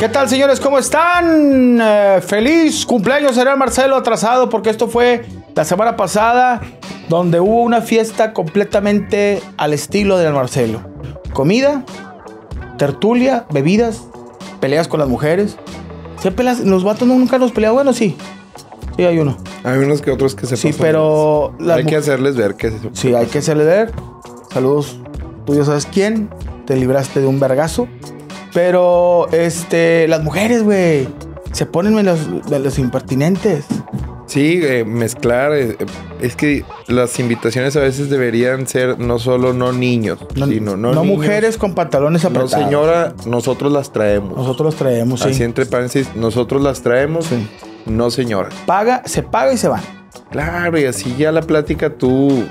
¿Qué tal, señores? ¿Cómo están? Feliz cumpleaños, Adrián Marcelo, atrasado, porque esto fue la semana pasada, donde hubo una fiesta completamente al estilo de Adrián Marcelo. Comida, tertulia, bebidas, peleas con las mujeres. ¿Sí peleas? Los vatos nunca nos pelean. Bueno, sí. Sí, hay uno. Hay unos que otros que se pasan. Sí, pero... Hay que hacerles ver que... Sí, hay que hacerles ver. Saludos. Tú ya sabes quién. Te libraste de un vergazo. Pero, las mujeres, güey, se ponen de los impertinentes. Sí, mezclar. Es que las invitaciones a veces deberían ser no solo no niños, sino no niños, mujeres con pantalones apretados. No, señora, nosotros las traemos. Nosotros las traemos, sí. Así entre paréntesis, nosotros las traemos, sí. No señora. Se paga y se van. Claro, y así ya la plática tú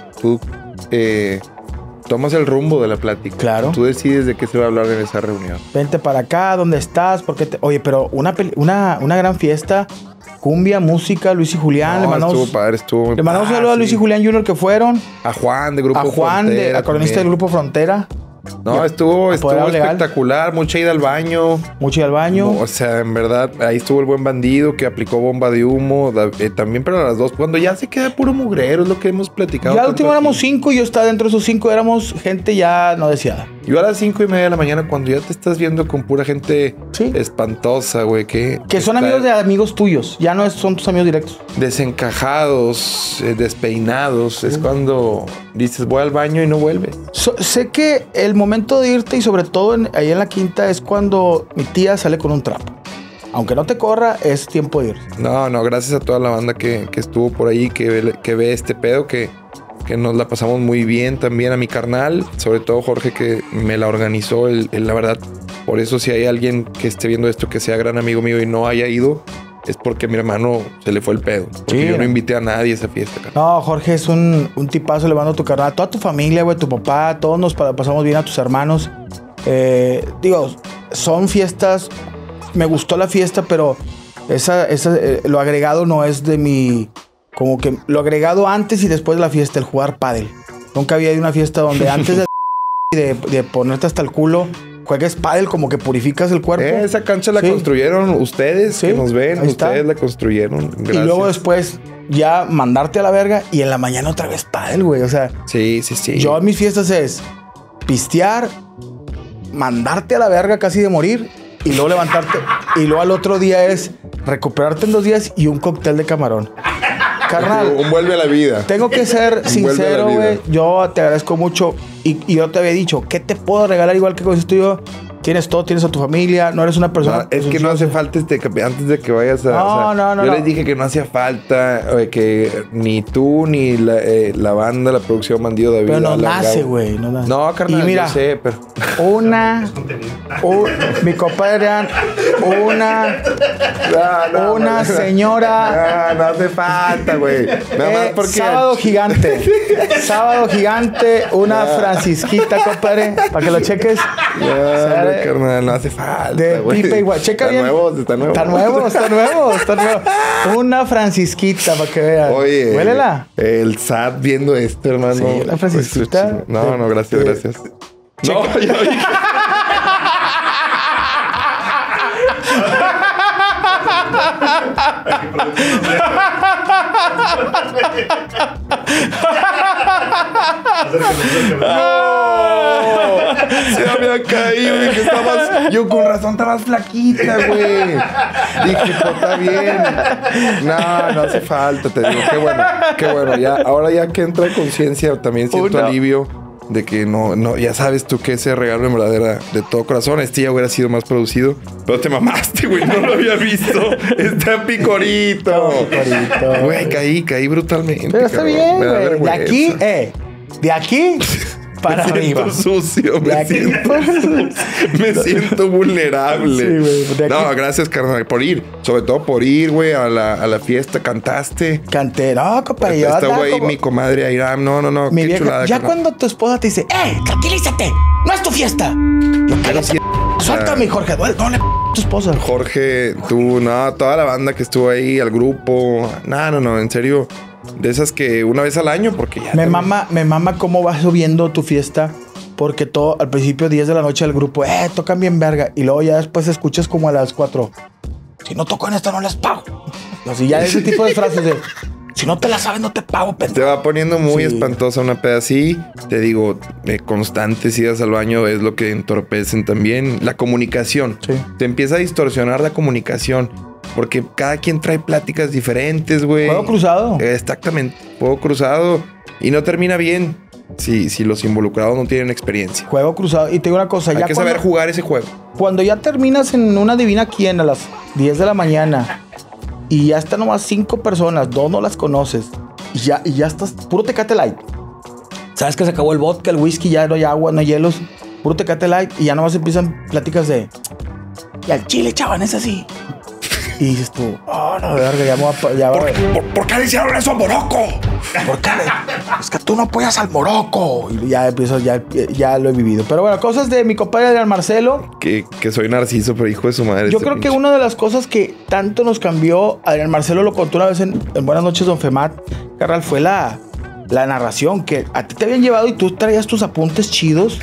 tomas el rumbo de la plática. Claro. Tú decides de qué se va a hablar en esa reunión. Vente para acá, ¿dónde estás? Oye, pero una gran fiesta, cumbia, música, Luis y Julián. No, estuvo padre, le mandamos un saludo a Luis y Julián Jr. que fueron. A Juan de Grupo Frontera. A Juan, acordeonista del Grupo Frontera. No, estuvo espectacular, mucha ida al baño. O sea, en verdad, ahí estuvo el buen bandido que aplicó bomba de humo. También, pero a las 2, cuando ya se queda puro mugrero, es lo que hemos platicado. Ya al último éramos 5 y yo estaba dentro de esos 5, éramos gente ya no deseada. Yo a las 5:30 de la mañana, cuando ya te estás viendo con pura gente espantosa, güey, que son amigos de amigos tuyos, ya no son tus amigos directos. Desencajados, despeinados, es cuando dices voy al baño y no vuelves. Sé que el momento de irte y sobre todo ahí en la quinta es cuando mi tía sale con un trapo. Aunque no te corra, es tiempo de ir. No, gracias a toda la banda que estuvo por ahí, que ve este pedo, que nos la pasamos muy bien. También a mi carnal, sobre todo Jorge, que me la organizó, la verdad. Por eso si hay alguien que esté viendo esto, que sea gran amigo mío y no haya ido, es porque a mi hermano se le fue el pedo. Porque yo no invité a nadie a esa fiesta, carnal. No, Jorge es un tipazo, le mando a tu carnal, a toda tu familia, güey, tu papá, todos nos pasamos bien, a tus hermanos. Son fiestas, me gustó la fiesta, pero lo agregado no es de mi... Como que lo agregado antes y después de la fiesta, el jugar pádel. Nunca había ido a una fiesta donde antes de ponerte hasta el culo, juegues pádel, como que purificas el cuerpo. Esa cancha la construyeron ustedes, que nos ven. Ustedes la construyeron. Gracias. Y luego después ya mandarte a la verga y en la mañana otra vez pádel, güey. O sea, sí. Yo en mis fiestas es pistear, mandarte a la verga casi de morir y luego levantarte. Y luego al otro día es recuperarte en 2 días y un cóctel de camarón. Carnal, vuelve a la vida. Tengo que ser sincero, güey. Yo te agradezco mucho. Y yo te había dicho, ¿qué te puedo regalar? Igual que con esto yo. Tienes todo, tienes a tu familia. No eres una persona... No, es que no hace falta antes de que vayas a... No. Yo les dije que no hacía falta, que ni tú ni la banda, la producción Bandido David. Pero no nace, güey. No, carnal, y mira, yo sé, pero... mi compadre Adrián, una señora... No hace falta, güey. Nada más porque... Sábado gigante, una francisquita, compadre, para que lo cheques. Carnal, no hace falta. De pipa igual. Checa bien. Está nuevo. Está nuevo. Una francisquita para que veas. Oye. Huélela. El SAT viendo esto, hermano. Sí, una francisquita. No, gracias. Checa. No, yo dije. Se había caído, dije, yo con razón estaba más flaquita, güey. Dije, pues está bien. No hace falta, te digo, qué bueno. Ahora ya que entra en conciencia, también siento alivio de que no, ya sabes tú que ese regalo en verdad era de todo corazón. Ya hubiera sido más producido. Pero te mamaste, güey, no lo había visto. Está picorito. Güey, caí brutalmente. Pero está bien, güey. De aquí para arriba. Me siento vulnerable. Sí, güey, no, gracias, carnal, por ir. Sobre todo por ir, güey, a la fiesta. Cantaste. Canté. No, compadre. Está, güey, mi comadre Airam. No. Mi qué vieja, chulada. ya cuando tu esposa te dice, tranquilízate. No es tu fiesta. Suéltame, Jorge. No le tu esposa. Jorge, tú, toda la banda que estuvo ahí, al grupo. No, en serio. De esas que una vez al año, porque ya... Me mama cómo vas subiendo tu fiesta Porque todo, al principio 10 de la noche el grupo, tocan bien verga. Y luego ya después escuchas como a las 4. Si no tocan esta, no les pago. Así ya ese tipo de frases de, si no te la sabes, no te pago, pendejo. Te va poniendo muy espantosa una peda así. Te digo, constantes idas al baño es lo que entorpecen también. La comunicación. Sí. Te empieza a distorsionar la comunicación. Porque cada quien trae pláticas diferentes, güey. Juego cruzado. Exactamente. Juego cruzado. Y no termina bien si los involucrados no tienen experiencia. Juego cruzado. Y te digo una cosa. Hay que saber jugar ese juego. Cuando ya terminas en una adivina quién a las 10 de la mañana y ya están nomás 5 personas, 2 no las conoces y ya estás puro Tecate Light. Sabes que se acabó el vodka, el whisky, ya no hay agua, no hay hielos, puro Tecate Light y ya nomás empiezan pláticas de y al chile, chaval, es así. Y dices tú, oh, no, verga, ya ¿Por qué le hicieron eso a Morocco? ¿Por qué? Es que tú no apoyas al Morocco. Y ya empiezo, ya lo he vivido. Pero bueno, cosas de mi compadre Adrián Marcelo. Que soy narciso, pero hijo de su madre. Yo creo que una de las cosas que tanto nos cambió, Adrián Marcelo lo contó una vez en Buenas noches, Don Femat, carnal, fue la narración. Que a ti te habían llevado y tú traías tus apuntes chidos.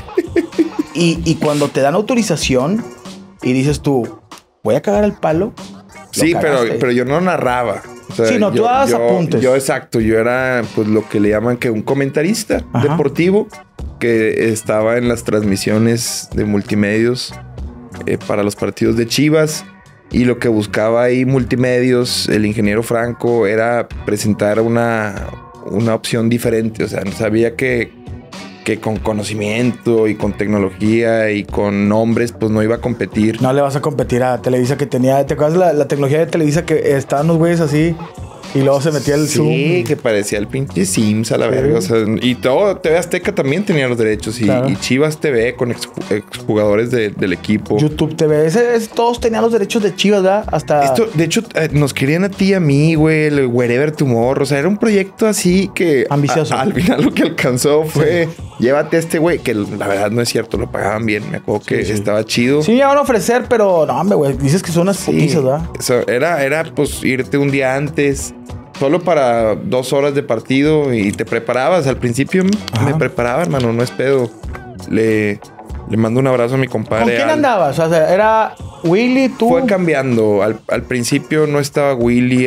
y cuando te dan autorización y dices tú, voy a cagar el palo. Sí, pero yo no narraba. O sea, sí, no, tú dabas apuntes. Exacto, yo era pues lo que le llaman que un comentarista deportivo que estaba en las transmisiones de multimedios para los partidos de Chivas. Y lo que buscaba ahí Multimedios, el ingeniero Franco, era presentar una opción diferente. O sea, sabía que con conocimiento y con tecnología y con nombres, pues no iba a competir. No le vas a competir a Televisa que tenía... ¿Te acuerdas la tecnología de Televisa que estaban los güeyes así y luego se metía el Zoom? Sí, que parecía el pinche Sims a la verga. O sea, y todo TV Azteca también tenía los derechos. Y Chivas TV con exjugadores del equipo. YouTube TV. Todos tenían los derechos de Chivas, ¿verdad? Hasta... Esto, de hecho, nos querían a ti y a mí, güey. El Wherever Tomorrow. O sea, era un proyecto así que... ambicioso. Al final lo que alcanzó fue... Sí. Llévate a este güey, que la verdad no es cierto, lo pagaban bien. Me acuerdo que estaba chido. Sí, me iban a ofrecer, pero no, hombre, güey. Dices que son unas putizas, ¿verdad? Eso era pues irte un día antes, solo para 2 horas de partido y te preparabas. Al principio me preparaba, hermano, no es pedo. Le mando un abrazo a mi compadre. ¿Con quién andabas? O sea, era Willy, tú. Fue cambiando. Al principio no estaba Willy,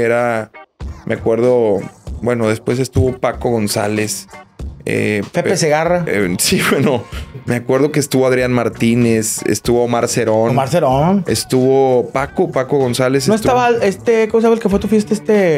me acuerdo, bueno, después estuvo Paco González. Pepe Segarra. Sí, bueno, me acuerdo que estuvo Adrián Martínez, estuvo Omar Cerón. Estuvo Paco González. No estaba ¿cómo sabes que fue tu fiesta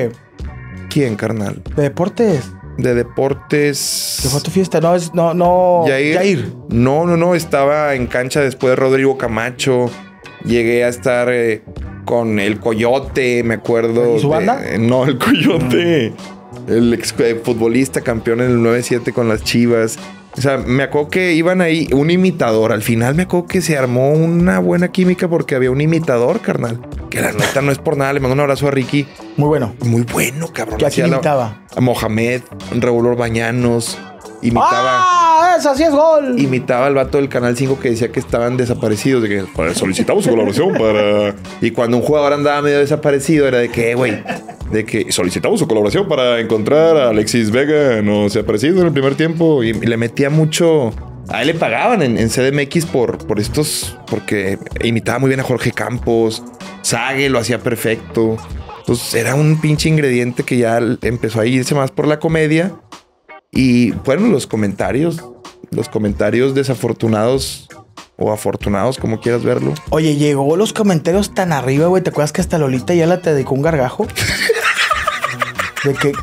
¿Quién, carnal? De deportes. De deportes. ¿Qué fue tu fiesta? No. Yair. No, estaba en cancha después de Rodrigo Camacho. Llegué a estar con el Coyote, me acuerdo. ¿Y su banda? No, el Coyote. El ex futbolista campeón en el 9-7 con las Chivas. O sea, me acuerdo que iban ahí un imitador. Al final me acuerdo que se armó una buena química porque había un imitador, carnal. Que la neta no es por nada. Le mando un abrazo a Ricky. Muy bueno. Muy bueno, cabrón. ¿A quién imitaba? A Mohamed, Raúl Orbañanos. Imitaba... ¡Ah! ¡Esa sí es gol! Imitaba al vato del Canal 5 que decía que estaban desaparecidos. De que solicitamos su colaboración para... Y cuando un jugador andaba medio desaparecido era de que, güey... De que solicitamos su colaboración para encontrar a Alexis Vega. No se ha aparecido en el primer tiempo. Y le metía mucho... A él le pagaban en CDMX por estos... Porque imitaba muy bien a Jorge Campos. Sague lo hacía perfecto. Entonces era un pinche ingrediente que ya empezó a irse más por la comedia. Y fueron los comentarios desafortunados o afortunados, como quieras verlo. Oye, llegó los comentarios tan arriba, güey. ¿Te acuerdas que hasta Lolita ya te dedicó un gargajo? De que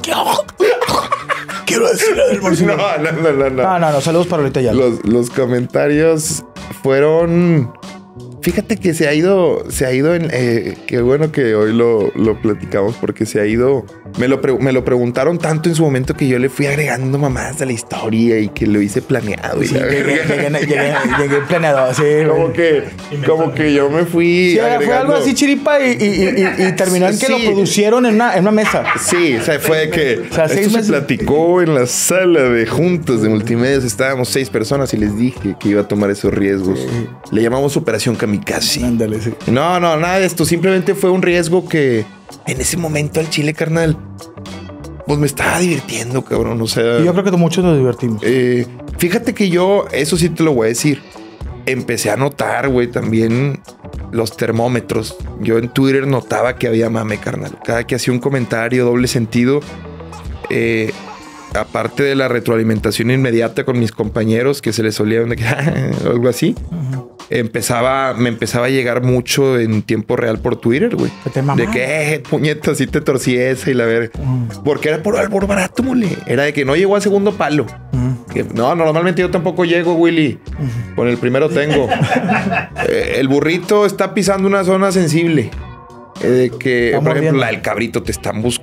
quiero decir del Morcillo. No. Saludos para Lolita ya. Los comentarios fueron... Fíjate que se ha ido en... qué bueno que hoy lo platicamos porque se ha ido... Me lo preguntaron tanto en su momento que yo le fui agregando mamadas a la historia y que lo hice planeado. Y sí, llegué planeado, sí. Como que yo me fui sí, agregando... Fue algo así chiripa y terminó en que lo producieron en una mesa. Sí, o sea, fue de que... O sea, esto se platicó en la sala de juntas de multimedios. Estábamos 6 personas y les dije que iba a tomar esos riesgos. Sí. Le llamamos Operación Kamikaze. Ándale, sí. No, nada de esto. Simplemente fue un riesgo que... En ese momento al Chile, carnal, pues me estaba divirtiendo, cabrón. O sea, Y yo creo que muchos nos divertimos. Fíjate que yo, eso sí te lo voy a decir, empecé a notar, güey, también los termómetros. Yo en Twitter notaba que había mame, carnal. Cada que hacía un comentario doble sentido, aparte de la retroalimentación inmediata con mis compañeros que se les solía algo así, me empezaba a llegar mucho en tiempo real por Twitter, güey. De que, puñeta, así te torcí esa y la ver. Porque era por albor barato, mole. Era de que no llegó a segundo palo. Que, no, normalmente yo tampoco llego, Willy. Con el primero tengo. El burrito está pisando una zona sensible. De que, por ejemplo, la del cabrito te estamos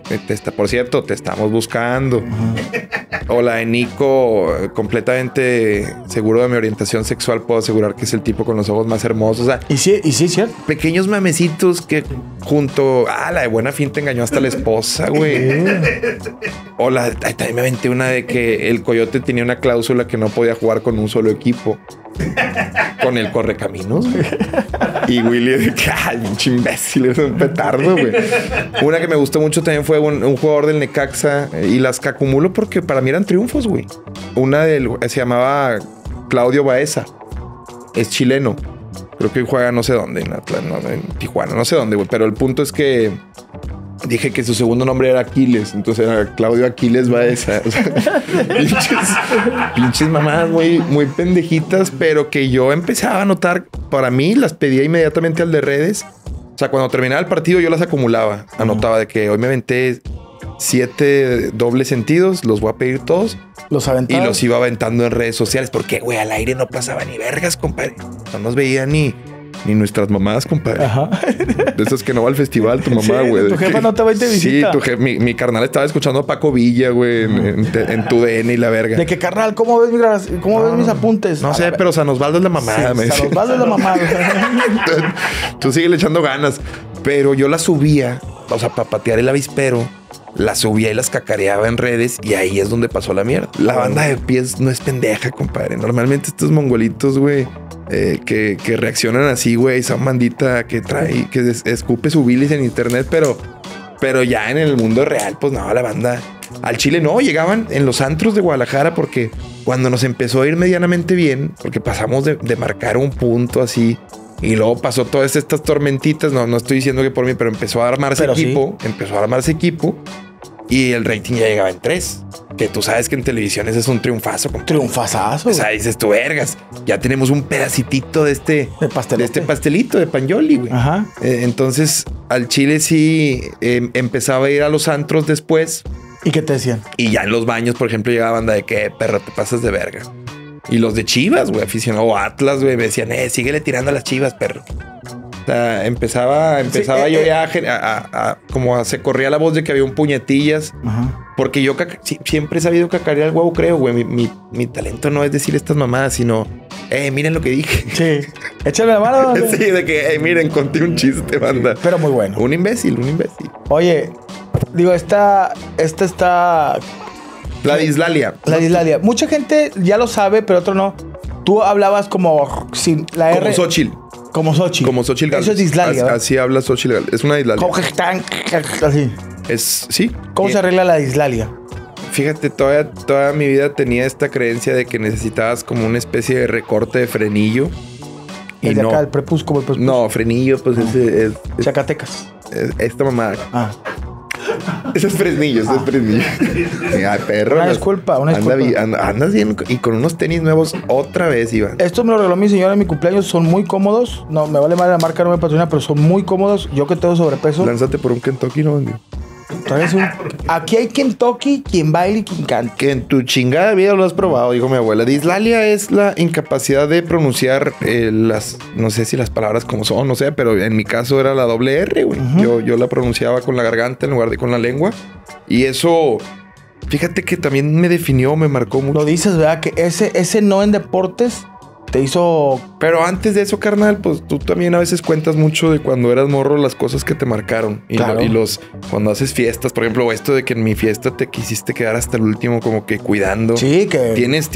buscando. O la de Nico, completamente seguro de mi orientación sexual, puedo asegurar que es el tipo con los ojos más hermosos. O sea, y sí, cierto. Pequeños mamecitos que junto la de Buena Fin te engañó hasta la esposa, güey. O también me aventé una de que el Coyote tenía una cláusula que no podía jugar con un solo equipo. Con el Correcaminos, güey. Y Willy de que, pinche imbécil, es un petardo, güey. Una que me gustó mucho también fue un jugador del Necaxa y las que acumulo porque para mí eran triunfos, güey. Una se llamaba Claudio Baeza. Es chileno. Creo que juega no sé dónde, en Tijuana, no sé dónde, güey. Pero el punto es que dije que su segundo nombre era Aquiles, entonces era Claudio Aquiles Baeza. O sea, pinches mamadas muy pendejitas, pero que yo empezaba a notar. Para mí las pedía inmediatamente al de redes. O sea, cuando terminaba el partido yo las acumulaba. Anotaba de que hoy me aventé 7 dobles sentidos, los voy a pedir todos. Los aventaba. Y los iba aventando en redes sociales. Porque, güey, al aire no pasaba ni vergas, compadre. No nos veía ni nuestras mamás, compadre. Ajá. De esas que no va al festival, tu mamá, güey. Tu jefa no te va a ir de visita. Sí, mi carnal estaba escuchando a Paco Villa, güey, en tu DN y la verga. De que, carnal, ¿cómo ves mis apuntes? No sé, pero San Osvaldo es la mamada. Sí, San Osvaldo es la mamada. Tú síguele echando ganas. Pero yo la subía, o sea, para patear el avispero, la subía y las cacareaba en redes y ahí es donde pasó la mierda. La banda de pies no es pendeja, compadre. Normalmente estos mongolitos, güey, que reaccionan así, güey, son bandita que trae, que escupe su bilis en internet, pero ya en el mundo real, pues no, la banda al chile no, llegaban en los antros de Guadalajara porque cuando nos empezó a ir medianamente bien, porque pasamos de marcar un punto así y luego pasó todas estas tormentitas, no estoy diciendo que por mí, pero empezó a armarse equipo y el rating ya llegaba en 3. Que tú sabes que en televisión ese es un triunfazo. Triunfazazo. O sea, dices tú, vergas, ya tenemos un pedacitito de este pastelito de Panjoli, güey. Ajá. Entonces, al chile sí empezaba a ir a los antros después. ¿Y qué te decían? Y ya en los baños, por ejemplo, llegaba banda de que, perro, te pasas de verga. Y los de Chivas, güey, aficionado, o Atlas, güey, me decían, síguele tirando a las Chivas, perro. O sea, empezaba yo ya como se corría la voz de que había un puñetillas. Ajá. Porque yo siempre he sabido cacarear al huevo, creo, güey. Mi talento no es decir estas mamadas, sino, miren lo que dije. Sí. Échale la mano. Sí, de que, miren, conté un chiste, banda. Pero muy bueno. Un imbécil. Oye, digo, esta está... La Dislalia. La Dislalia. Mucha gente ya lo sabe, pero otro no. Tú hablabas como sin la R. Como Xochitl. Como Xochitl Gálvez. Eso es Dislalia. Así habla Xochitl Gálvez. Es una Dislalia. Como que están así. Sí. ¿Cómo se arregla la Dislalia? Fíjate, toda mi vida tenía esta creencia de que necesitabas como una especie de recorte de frenillo. El de acá, el prepucio, como el prepucio. No, frenillo, pues ese es... Zacatecas. Esta mamada. Ese es Fresnillo, Ay, perro. Una disculpa. Andas bien y con unos tenis nuevos otra vez, Iván. Esto me lo regaló mi señora en mi cumpleaños. Son muy cómodos. No, me vale madre la marca, no me patrocina, pero son muy cómodos. Yo que tengo sobrepeso. Lánzate por un Kentucky, ¿no? Aquí hay Kentucky, quien baila y quien canta. Que en tu chingada vida lo has probado, dijo mi abuela. Dislalia es la incapacidad de pronunciar no sé si las palabras como son, no sé, pero en mi caso era la doble R, güey. Yo la pronunciaba con la garganta en lugar de con la lengua. Y eso, fíjate que también me definió, me marcó mucho. Lo dices, ¿verdad? Que ese no en deportes te hizo... Pero antes de eso, carnal, pues tú también a veces cuentas mucho de cuando eras morro las cosas que te marcaron. Y, claro. Cuando haces fiestas, por ejemplo, esto de que en mi fiesta te quisiste quedar hasta el último como que cuidando. Sí, que...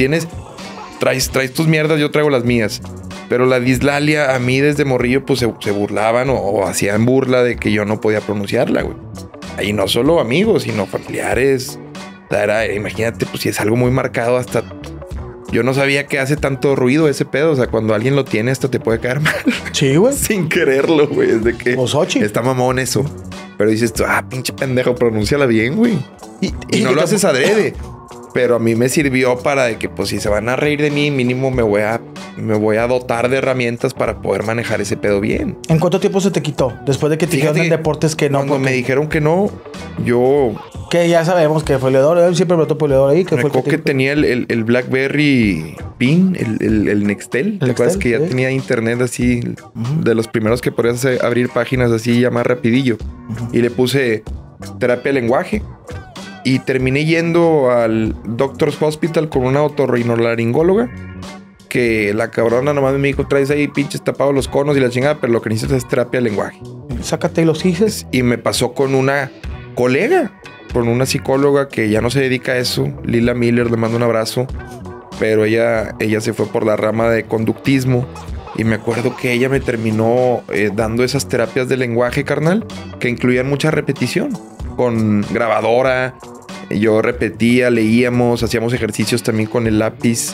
Traes tus mierdas, yo traigo las mías. Pero la Dislalia, a mí desde morrillo, pues se burlaban o hacían burla de que yo no podía pronunciarla, güey. Y no solo amigos, sino familiares. O sea, imagínate, pues si es algo muy marcado, hasta... Yo no sabía que hace tanto ruido ese pedo. O sea, cuando alguien lo tiene, hasta te puede caer mal. Sí, güey. Sin quererlo, güey. Es de que... Osochi. Está mamón eso. Pero dices tú, pinche pendejo, pronúnciala bien, güey. Y no lo haces adrede. Pero a mí me sirvió para de que, pues, si se van a reír de mí, mínimo me voy a dotar de herramientas para poder manejar ese pedo bien. ¿En cuánto tiempo se te quitó? Después de que te dijeron en deportes que no. Cuando me dijeron que no, yo... Que ya sabemos que fue leedor. Él siempre me topó leedor ahí. Que me fue acuerdo que tenía el BlackBerry PIN, el Nextel. ¿Te acuerdas que ya tenía internet así? De los primeros que podías abrir páginas así ya más rapidillo. Y le puse terapia de lenguaje. Y terminé yendo al Doctor's Hospital con una otorrinolaringóloga. Que la cabrona nomás me dijo, traes ahí pinches tapados los conos y la chingada, pero lo que necesitas es terapia de lenguaje. Sácate los gises. Y me pasó con una colega, con una psicóloga que ya no se dedica a eso. Lila Miller, le mando un abrazo. Pero ella se fue por la rama de conductismo. Y me acuerdo que ella me terminó dando esas terapias de lenguaje, carnal, que incluían mucha repetición. Con grabadora, yo repetía, leíamos, hacíamos ejercicios también con el lápiz.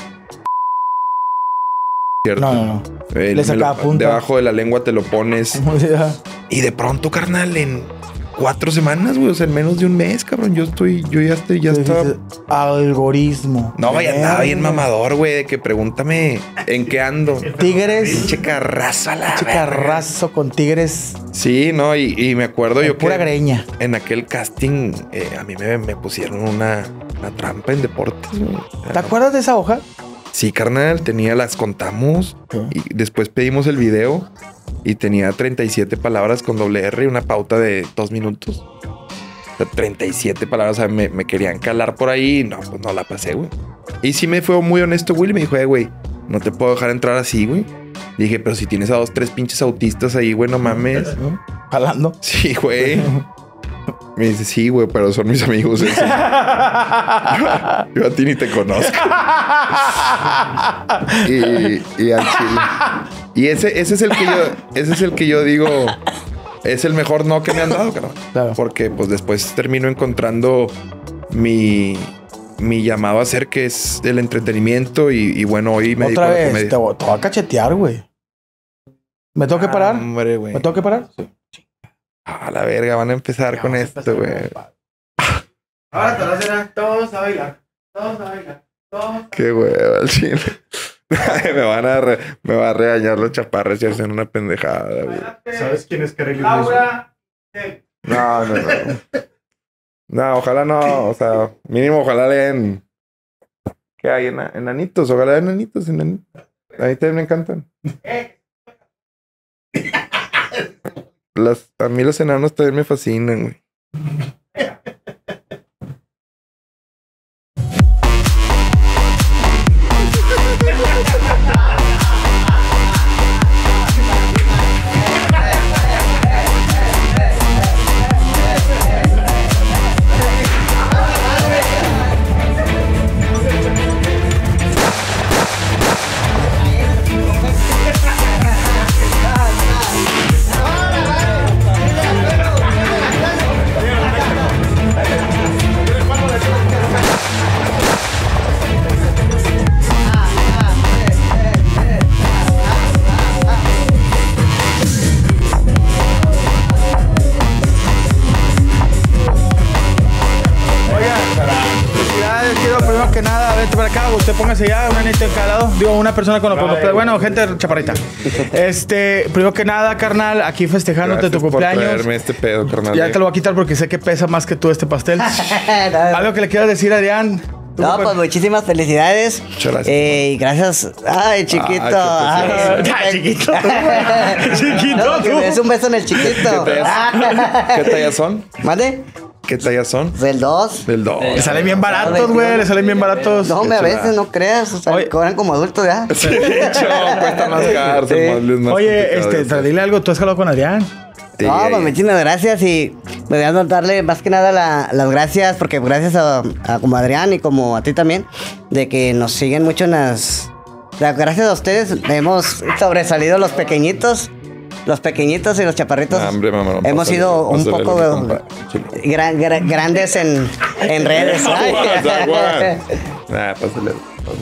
¿Cierto? No. Le sacaba punta. Debajo de la lengua te lo pones. Y de pronto, carnal, en 4 semanas, güey, o sea, en menos de un mes, cabrón, yo ya estaba... Algoritmo. No, vaya, andaba bien mamador, güey, de que pregúntame en qué ando. Tigres. Pinche carrazo a la Pinche carrazo con tigres. Sí, no, y me acuerdo yo pura greña. En aquel casting a mí me pusieron una trampa en deportes, güey. ¿Te acuerdas de esa hoja? Sí, carnal, las contamos. Y después pedimos el video y tenía 37 palabras con doble R y una pauta de 2 minutos. O sea, 37 palabras, o sea, me querían calar por ahí y no, pues no la pasé, güey. Y sí me fue muy honesto, Will, y me dijo, güey, no te puedo dejar entrar así, güey. Dije, pero si tienes a 2, 3 pinches autistas ahí, güey, no mames. ¿Jalando? Sí, güey. Me dice, sí, güey, pero son mis amigos. Yo a ti ni te conozco. y al chile. Y ese es el que yo digo, es el mejor no que me han dado, cabrón. Claro. Porque pues después termino encontrando mi llamado a hacer, que es el entretenimiento. Y bueno, hoy me otra vez, te voy a cachetear, güey. ¿Me tengo que parar? Hombre, güey. ¿Me tengo que parar? Sí. A la verga, van a empezar con esto, güey. Ahora te lo hacen todos a bailar. Todos a bailar. Qué hueva, al chile. me va a regañar los chaparros si hacen una pendejada, güey. ¿Sabes quién es Kareli? Laura. No. No, ojalá no. O sea, mínimo ojalá leen. ¿Qué hay? Enanitos. Ojalá enanitos. A mí también me encantan. A mí los enanos también me fascinan, güey. Usted póngase ya, una neta encalado. Digo, una persona con los... Bueno, gente chaparrita. Primero que nada, carnal, aquí festejándote tu cumpleaños. Por traerme este pedo, carnal. Ya te lo voy a quitar porque sé que pesa más que tú este pastel. ¿Algo que le quieras decir, Adrián? No, pues muchísimas felicidades. Muchas gracias. Y gracias. Ay, chiquito. Chiquito. No, que me des un beso en el chiquito. ¿Qué tallas son? ¿Mande? ¿Qué tallas son? Del 2. Del 2. Le salen bien baratos, güey. Le salen bien baratos. No, a veces no creas. O sea, cobran como adultos ya. Sí, cuesta más caro. Oye, dile algo. ¿Tú has hablado con Adrián? Sí, no, pues muchísimas gracias. Y me voy a darle más que nada las gracias. Porque gracias a como Adrián y como a ti también, de que nos siguen mucho en las... Gracias a ustedes hemos sobresalido los pequeñitos. los pequeñitos y los chaparritos Hombre, mamá, hemos sido un poco grandes en redes. Ay. Pásale.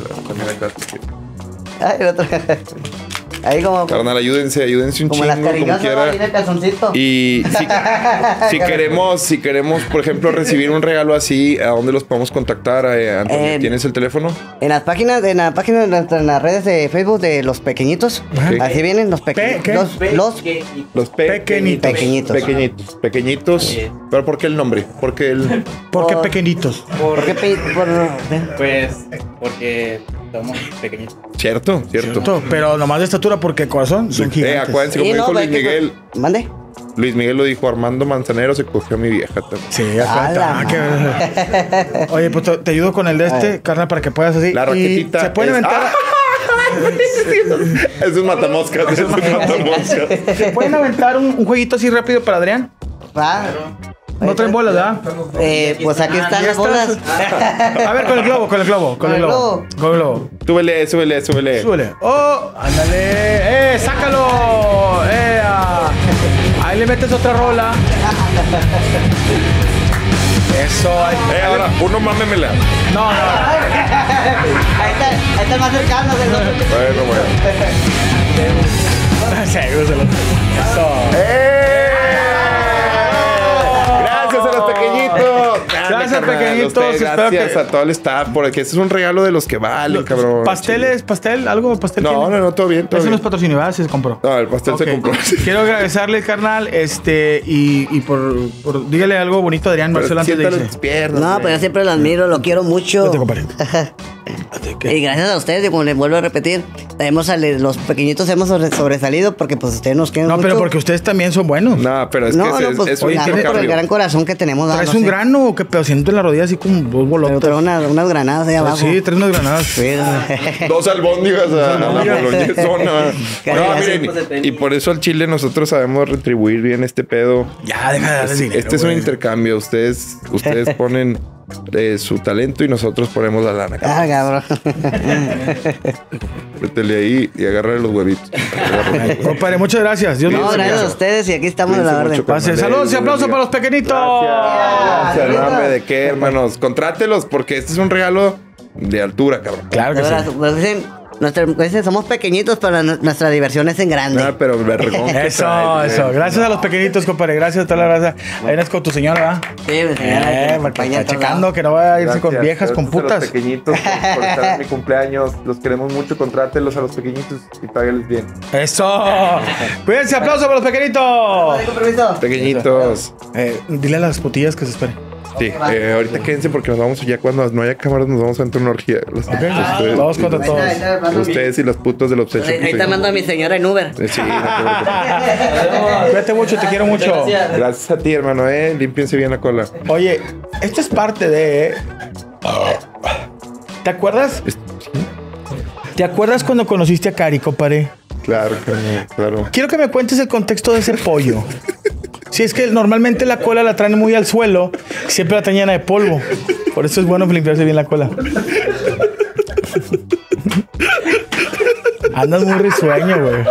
Ay, el otro. Ahí como... Carnal, ayúdense un como chingo, las como cariñosas, quiera. ahí de calzoncito. Y si queremos, por ejemplo, recibir un regalo así, ¿a dónde los podemos contactar, Antonio? ¿Tienes el teléfono? En la página en las redes de Facebook de los pequeñitos. Ok. Así vienen los pequeñitos. Los pequeñitos. ¿Pero por qué el nombre? ¿Por qué el...? ¿Por qué pequeñitos? ¿Por qué Pues porque somos pequeñitos. Cierto. Pero nomás de estatura porque corazón son gigantes. Acuérdense, como Sí, dijo no, Luis hay que- Miguel. ¿Mande? Luis Miguel lo dijo, Armando Manzanero se cogió a mi vieja también. Sí, ¡A la Oye, pues te ayudo con el de este, carnal, para que puedas así. La Y raquetita se pueden es- aventar. Es un matamoscas. ¿Se pueden aventar un jueguito así rápido para Adrián? Va. No traen bolas, ¿verdad? Pues aquí están Ya las bolas. A ver, con el globo. Con el globo. Súbele. Súbele. ¡Oh! ¡Ándale! ¡Sácalo! Ahí le metes otra rola. Eso. Ahora, uno mámemela. No. Ahí está el más cercano del otro. Bueno. Eso. Gracias a los pequeñitos. Gracias, Carnal, pequeñitos. ustedes, Espero gracias que- a todo el staff, porque este es un regalo de los que valen, cabrón. ¿Pastel? ¿Algo? ¿Pastel? No, tiene? todo bien. Eso no es patrocinio, ¿verdad? Sí se compró. No, el pastel se Ok. compró. Quiero agradecerle, carnal, y por dígale algo bonito a Adrián Marcelo antes de Siéntale irse. tus piernas. No, pero yo siempre lo admiro, lo quiero mucho. Vete, compadre. Y gracias a ustedes, y como les vuelvo a repetir, los pequeñitos hemos sobresalido porque pues ustedes nos quieren No, mucho. pero porque ustedes también son buenos. No, pero es No, que no, pues es un oye, por el intercambio. gran corazón que tenemos. ¿Traes no un sé. grano o qué pedo? Siento en la rodilla así como dos bolotas. Pero traigo unas granadas ahí abajo. Sí, traes unas granadas. Sí. Dos albóndigas a la boloñesona. No, Casi, miren, y por eso al Chile nosotros sabemos retribuir bien este pedo. Ya, deja de darles dinero, Este es un güey. intercambio. Ustedes ponen su talento y nosotros ponemos la lana. Ah, cabrón. Métele ahí y agárrale los huevitos. Compadre, muchas gracias. Dios No, los bendiga. gracias a ustedes y aquí estamos en la Cuídense orden. mucho, Pase. carnal. Saludos y Dios aplausos bendiga. para los pequeñitos. Gracias. Yeah. No, hombre, ¿de qué, hermanos? Contrátelos porque este es un regalo de altura, cabrón. Claro De que verdad, sí. pues dicen, somos pequeñitos, pero nuestra diversión es en grande. No, pero vergón que Eso. trae, Gracias a los pequeñitos, compadre. Gracias a toda la raza. Ahí eres con tu señora, ¿verdad? Sí, mi señora, que nos Porque acompaña está en todos checando lados. que no vaya a irse Gracias. con viejas, con Gracias a putas. los pequeñitos por estar en mi cumpleaños. Los queremos mucho. Contrátelos a los pequeñitos y págueles bien. Eso. Cuídense, aplausos para los pequeñitos. Con permiso. Pequeñitos. Dile a las putillas que se esperen. Sí, ahorita quédense porque nos vamos, ya cuando no haya cámaras, nos vamos a entrar una orgía. Todos contra todos. Ustedes y los putos del Obsession. Ahí está mandando a mi señora en Uber. Sí, no te preocupes. Cuídate mucho, te quiero mucho. Gracias a ti, hermano, límpiense bien la cola. Oye, esto es parte de. ¿Te acuerdas? ¿Te acuerdas cuando conociste a Cari, compadre? Claro, carnal, claro. Quiero que me cuentes el contexto de ese pollo. Si es que normalmente la cola la traen muy al suelo, siempre la traen llena de polvo. Por eso es bueno limpiarse bien la cola. Andas muy risueño, güey.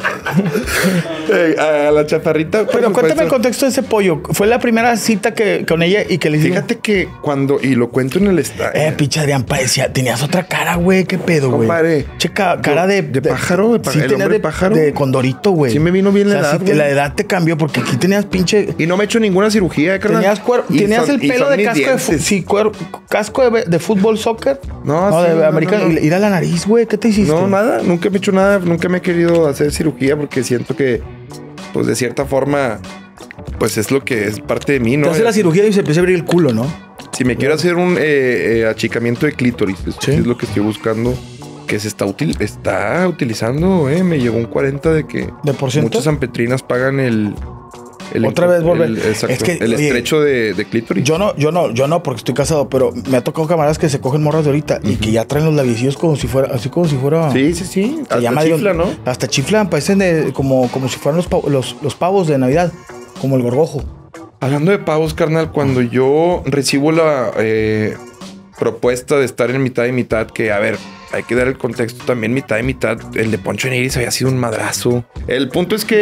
A la chaparrita. por Pero cuéntame el supuesto. contexto de ese pollo. Fue la primera cita que con ella y que le hicimos. Fíjate que cuando, y lo cuento en el estadio. Pinche Adrián, parecía, tenías otra cara, güey. ¿Qué pedo, güey? Compadre, Checa, cara de pájaro, de sí, el tenías hombre pájaro. de condorito, güey. Sí me vino bien la edad, sí, güey. la edad te cambió porque aquí tenías pinche. Y no me he hecho ninguna cirugía, carnal. Tenías el pelo de casco casco casco de fútbol, soccer. No, sí, de no, americano. no, no. Y ir a la nariz, güey. ¿Qué te hiciste? No, nada, nunca me he hecho nada, nunca me he querido hacer cirugía porque siento que, pues de cierta forma, pues es lo que es parte de mí, Te ¿no? hace la cirugía y se empieza a abrir el culo, ¿no? Si me quiero hacer un achicamiento de clítoris, Sí. es lo que estoy buscando, que se está utilizando, me llegó un 40 de que ¿De por ciento? muchas ampetrinas pagan el Otra vez volver. Exacto, Es que, el oye, estrecho de clítoris. Yo no, porque estoy casado, pero me ha tocado camaradas que se cogen morras de ahorita y que ya traen los labios como si fuera, así como si fuera. Sí. Se Hasta llama, chifla, digo, ¿no? Hasta chiflan, parecen como si fueran los pavos de Navidad, como el gorgojo. Hablando de pavos, carnal, cuando yo recibo la propuesta de estar en mitad y mitad, que a ver, hay que dar el contexto también, mitad y mitad, el de Poncho Nigris había sido un madrazo. El punto es que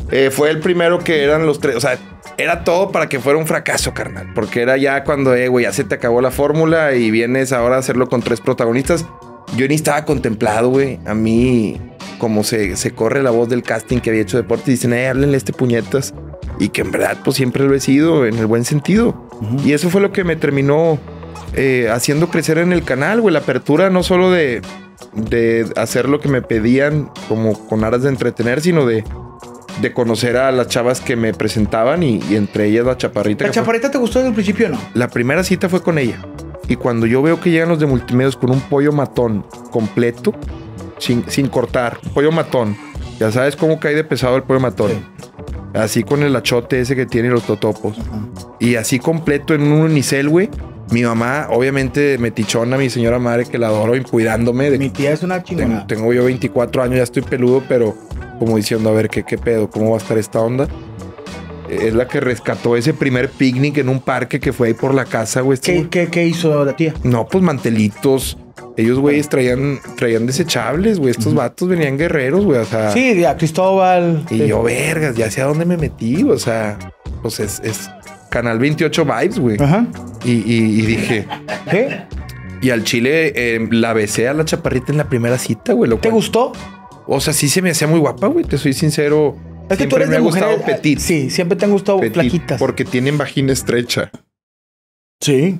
Fue el primero que eran los 3. O sea, era todo para que fuera un fracaso, carnal. Porque era ya cuando, güey, ya se te acabó la fórmula y vienes ahora a hacerlo con 3 protagonistas. Yo ni estaba contemplado, güey. A mí, como se corre la voz del casting que había hecho deporte, dicen, háblenle este puñetas. Y que en verdad, pues siempre lo he sido en el buen sentido. Y eso fue lo que me terminó haciendo crecer en el canal, güey. La apertura no solo de hacer lo que me pedían como con aras de entretener, sino de conocer a las chavas que me presentaban y entre ellas la chaparrita. ¿La chaparrita te gustó desde el principio o no? La primera cita fue con ella. Y cuando yo veo que llegan los de Multimedios con un pollo matón completo, sin cortar, un pollo matón. Ya sabes cómo cae de pesado el pollo matón. Sí. Así con el achote ese que tiene y los totopos. Y así completo en un unicel, güey. Mi mamá, obviamente, metichona, mi señora madre, que la adoro, cuidándome. Mi tía es una chingona. Tengo yo 24 años, ya estoy peludo, pero como diciendo, a ver, ¿qué pedo? ¿Cómo va a estar esta onda? Es la que rescató ese primer picnic en un parque que fue ahí por la casa, güey. ¿Qué hizo la tía? No, pues mantelitos. Ellos, güeyes, traían desechables, güey. Estos vatos venían guerreros, güey. O sea... Sí, a Cristóbal. Y yo, vergas, ya sé a dónde me metí. O sea, pues es Canal 28 Vibes, güey. Ajá. Y dije... ¿Qué? Y al chile la besé a la chaparrita en la primera cita, güey. ¿Te gustó? O sea, sí se me hacía muy guapa, güey. Te soy sincero. Es que tú eres me de ha gustado mujeres, petit. Sí, siempre te han gustado petit, flaquitas. Porque tienen vagina estrecha. Sí.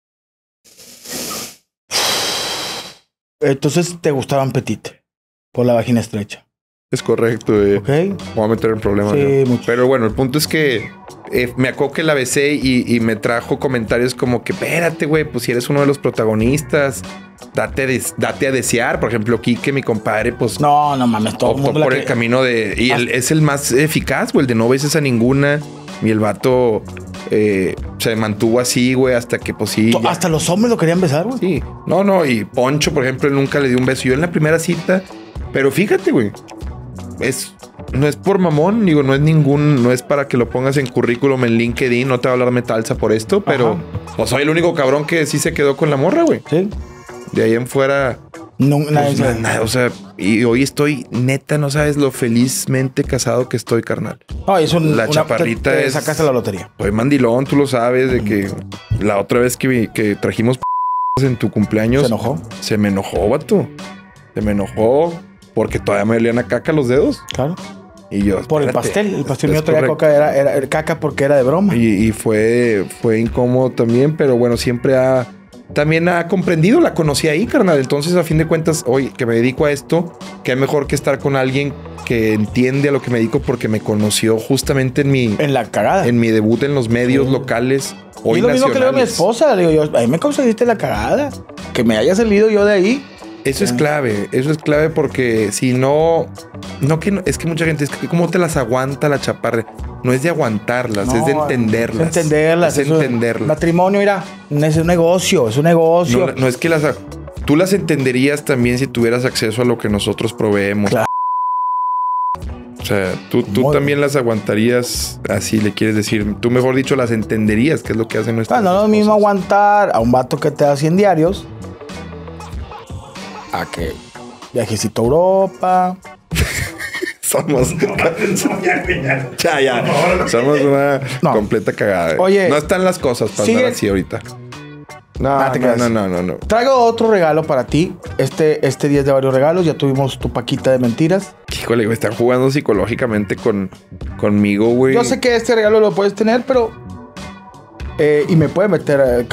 Entonces te gustaban petit por la vagina estrecha. Es correcto, güey. Ok. Voy a meter en problemas. Sí, ¿no? mucho. Pero bueno, el punto es que me acuerdo que la besé y me trajo comentarios como que, espérate, güey, pues si eres uno de los protagonistas, date a desear. Por ejemplo, Quique, mi compadre, pues... No mames, todo optó por el camino de... Y él es el más eficaz, güey, el de no beses a ninguna. Y el vato se mantuvo así, güey, hasta que pues sí... Hasta los hombres lo querían besar, güey. Sí. No. Y Poncho, por ejemplo, él nunca le dio un beso. Yo en la primera cita... Pero fíjate, güey. No es por mamón, digo, no es para que lo pongas en currículum en LinkedIn, no te va a hablar Metalsa por esto, pero pues soy el único cabrón que sí se quedó con la morra, güey. Sí. De ahí en fuera... No, pues, nada, o sea, y hoy estoy neta, no sabes lo felizmente casado que estoy, carnal. No, es la chaparrita te es... sacaste la lotería. Soy mandilón, tú lo sabes, de que la otra vez que trajimos en tu cumpleaños... ¿Se enojó? Se me enojó, vato. Se me enojó porque todavía me olían a caca los dedos. Claro. Y yo, por espérate, el pastel mío traía coca, era caca porque era de broma. Y fue incómodo también, pero bueno, siempre también ha comprendido, la conocí ahí, carnal. Entonces, a fin de cuentas, hoy que me dedico a esto, qué mejor que estar con alguien que entiende a lo que me dedico porque me conoció justamente en la cagada. En mi debut en los medios locales. Hoy y lo mismo que le digo a mi esposa, le digo yo, ahí me conseguiste la cagada. Que me haya salido yo de ahí. Eso es clave porque si no, es que mucha gente, es que cómo te las aguanta la chaparra. No es de aguantarlas, es de entenderlas. Es entenderlas. Matrimonio, mira, es un negocio, No es que tú las entenderías también si tuvieras acceso a lo que nosotros proveemos. Claro. O sea, tú también las aguantarías, así le quieres decir. Tú, mejor dicho, las entenderías, que es lo que hacen nuestras no es lo mismo aguantar a un vato que te da 100 diarios a que viajecito a Europa. Somos somos una completa cagada. Oye, no están las cosas para andar así ahorita. No. Traigo otro regalo para ti. Este 10 de varios regalos. Ya tuvimos tu paquita de mentiras. Híjole, güey, están jugando psicológicamente conmigo, güey. Yo sé que este regalo lo puedes tener, pero y me puede meter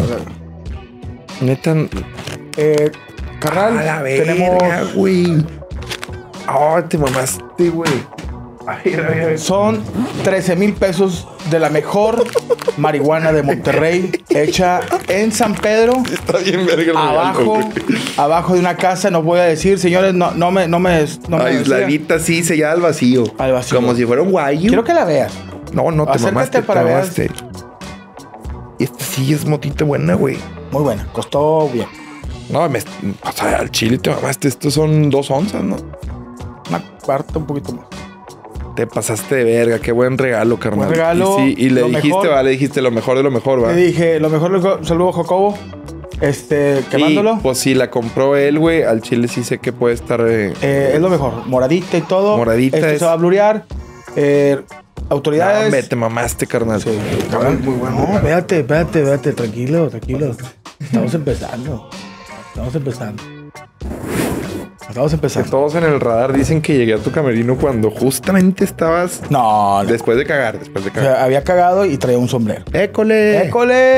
neta. Carnal, a la verga, güey. Te mamaste, güey. Son 13,000 pesos de la mejor marihuana de Monterrey, hecha en San Pedro. Está bien verga el abajo de una casa. No voy a decir, señores, no me aisladita así, sellada al vacío. Como si fuera un guayo. Quiero que la veas. No, te acércate mamaste. Para ver. Esta sí es motita buena, güey. Muy buena, costó bien. No, o sea, al chile te mamaste. Estos son 2 onzas, ¿no? Una cuarta, un poquito más. Te pasaste de verga. Qué buen regalo, carnal. Buen regalo. Y le dijiste lo mejor de lo mejor, ¿va? Le dije lo mejor. Saludo, Jacobo. Quemándolo. Pues si la compró él, güey, al chile sí sé que puede estar... es lo mejor. Moradita y todo. Moradita se va a blurear. Autoridades. No, te mamaste, carnal. Sí. Muy bueno. No, espérate, tranquilo. Estamos empezando. Que todos en el radar dicen que llegué a tu camerino cuando justamente estabas... No. Después de cagar. O sea, había cagado y traía un sombrero. ¡École!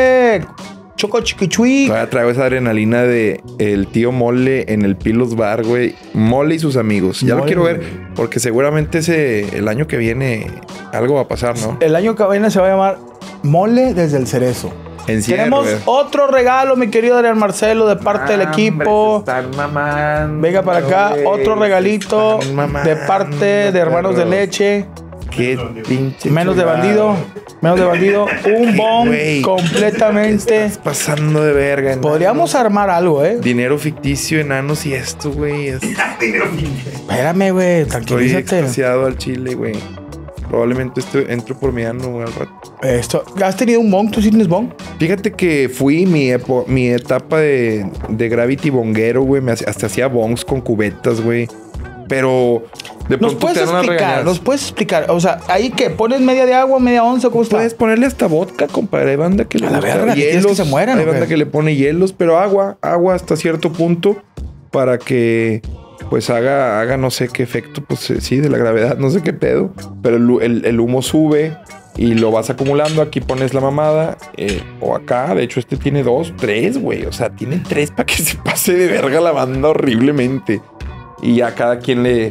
Choco chiquichui. Todavía traigo esa adrenalina de el tío Mole en el Pilos Bar, güey. Mole y sus amigos. Ya lo quiero ver porque seguramente el año que viene algo va a pasar, ¿no? El año que viene se va a llamar Mole desde el Cerezo. Tenemos otro regalo, mi querido Adrián Marcelo, de parte del equipo. Están mamando. Venga para acá, otro regalito de parte de Hermanos de Leche. Qué pinche Menos de bandido. Un bong completamente. Estás pasando de verga. Enanos. Podríamos armar algo, Dinero ficticio, enanos y esto, güey. Espérame, güey, tranquilízate. Estoy extasiado al chile, güey. Probablemente entro por mi ano, güey, al rato. ¿Has tenido un bong? ¿Tú sí tienes bong? Fíjate que fui mi etapa de Gravity bonguero, güey. Hasta hacía bongs con cubetas, güey. Pero de pronto ¿Nos puedes explicar? O sea, ¿ahí qué? ¿Pones media de agua, media onza? ¿Cómo está? Puedes ponerle hasta vodka, compadre. Hay banda que le a la gusta verga, hielos. que se mueran. Hay banda que le pone hielos, pero agua hasta cierto punto para que pues haga no sé qué efecto, pues sí, de la gravedad, no sé qué pedo. Pero el humo sube y lo vas acumulando. Aquí pones la mamada o acá. De hecho, este tiene 2, 3, güey. O sea, tiene 3 para que se pase de verga la banda horriblemente. Y ya cada quien le...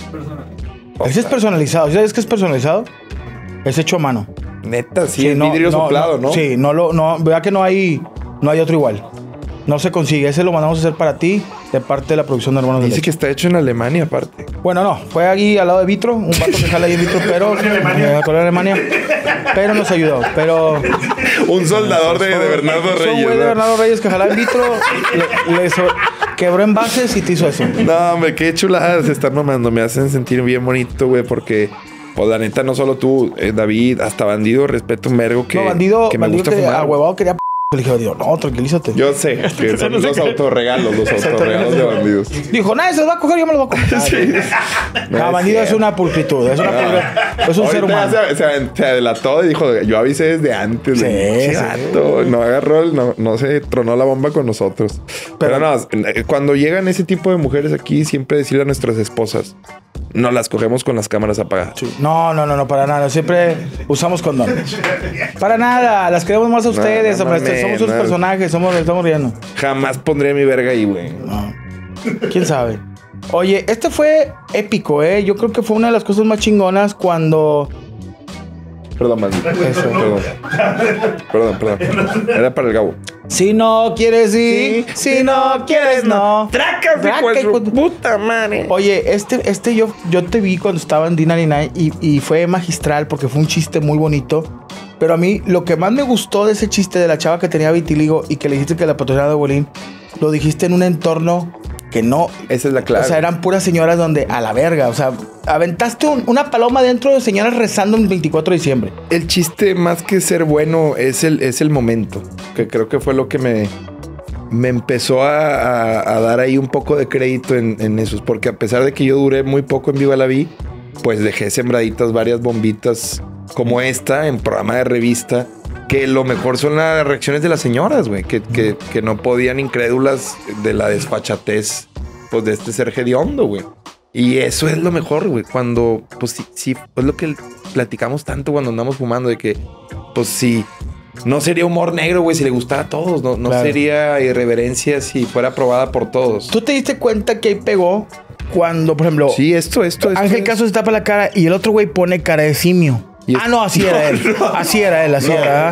Ese es personalizado. ¿Sabes qué es personalizado? Es hecho a mano. Neta, sí, es vidrio soplado, ¿no? Sí, vea que no hay otro igual. No se consigue. Ese lo mandamos a hacer para ti, de parte de la producción de Hermanos de Leche. Dice que está hecho en Alemania, aparte. Bueno, no. Fue aquí al lado de Vitro. Un vato que jala ahí en Vitro, pero... con Alemania. Pero nos ayudó. Pero... Un soldador de Bernardo Reyes. Un güey de Bernardo Reyes que jalaba en Vitro. Quebró envases y te hizo eso. No, hombre, qué chuladas se están mamando. Me hacen sentir bien bonito, güey, porque... Pues la neta, no solo tú, David, hasta Bandido, respeto un vergo que... No, Bandido me gusta fumar. A huevado quería... Le dije, Bandido, no, tranquilízate. Yo sé que son los autorregalos de Bandidos. Dijo, nadie se los va a coger, yo me los voy a coger. Sí. No, Bandido es una pulcritud, es un ser humano. Se delató y dijo, yo avisé desde antes. Sí, gato, no agarró, no se tronó la bomba con nosotros. Pero no, cuando llegan ese tipo de mujeres aquí, siempre decirle a nuestras esposas, no las cogemos con las cámaras apagadas. Sí. No, para nada. Siempre usamos condón. Para nada. Las queremos más a ustedes. Somos sus personajes. Estamos riendo. Jamás pondré mi verga ahí, güey. No. ¿Quién sabe? Oye, este fue épico, ¿eh? Yo creo que fue una de las cosas más chingonas cuando... Perdón, maldito. Perdón. Era para el Gabo. Si no quieres sí. Si no quieres no. Tracas de puta madre. Oye, yo te vi cuando estaba en D99 y fue magistral porque fue un chiste muy bonito. Pero a mí lo que más me gustó de ese chiste de la chava que tenía vitiligo y que le dijiste que la patrocinaba de Bolín, lo dijiste en un entorno que no... Esa es la clave. O sea, eran puras señoras donde a la verga. O sea, aventaste una paloma dentro de señoras rezando el 24 de diciembre. El chiste, más que ser bueno, es el momento. Que creo que fue lo que me empezó a dar ahí un poco de crédito en esos. Porque a pesar de que yo duré muy poco en Viva la Vi, pues dejé sembraditas varias bombitas como esta en programa de revista. Que lo mejor son las reacciones de las señoras, güey. Que no podían, incrédulas de la desfachatez, pues, de este ser hediondo, güey. Y eso es lo mejor, güey. Cuando, pues, sí, es lo que platicamos tanto cuando andamos fumando, de que, pues, sí, no sería humor negro, güey, si le gustara a todos. No claro. Sería irreverencia si fuera aprobada por todos. ¿Tú te diste cuenta que ahí pegó cuando, por ejemplo... Sí, esto Ángel Caso se tapa la cara y el otro güey pone cara de simio. No, así era él. Así era él.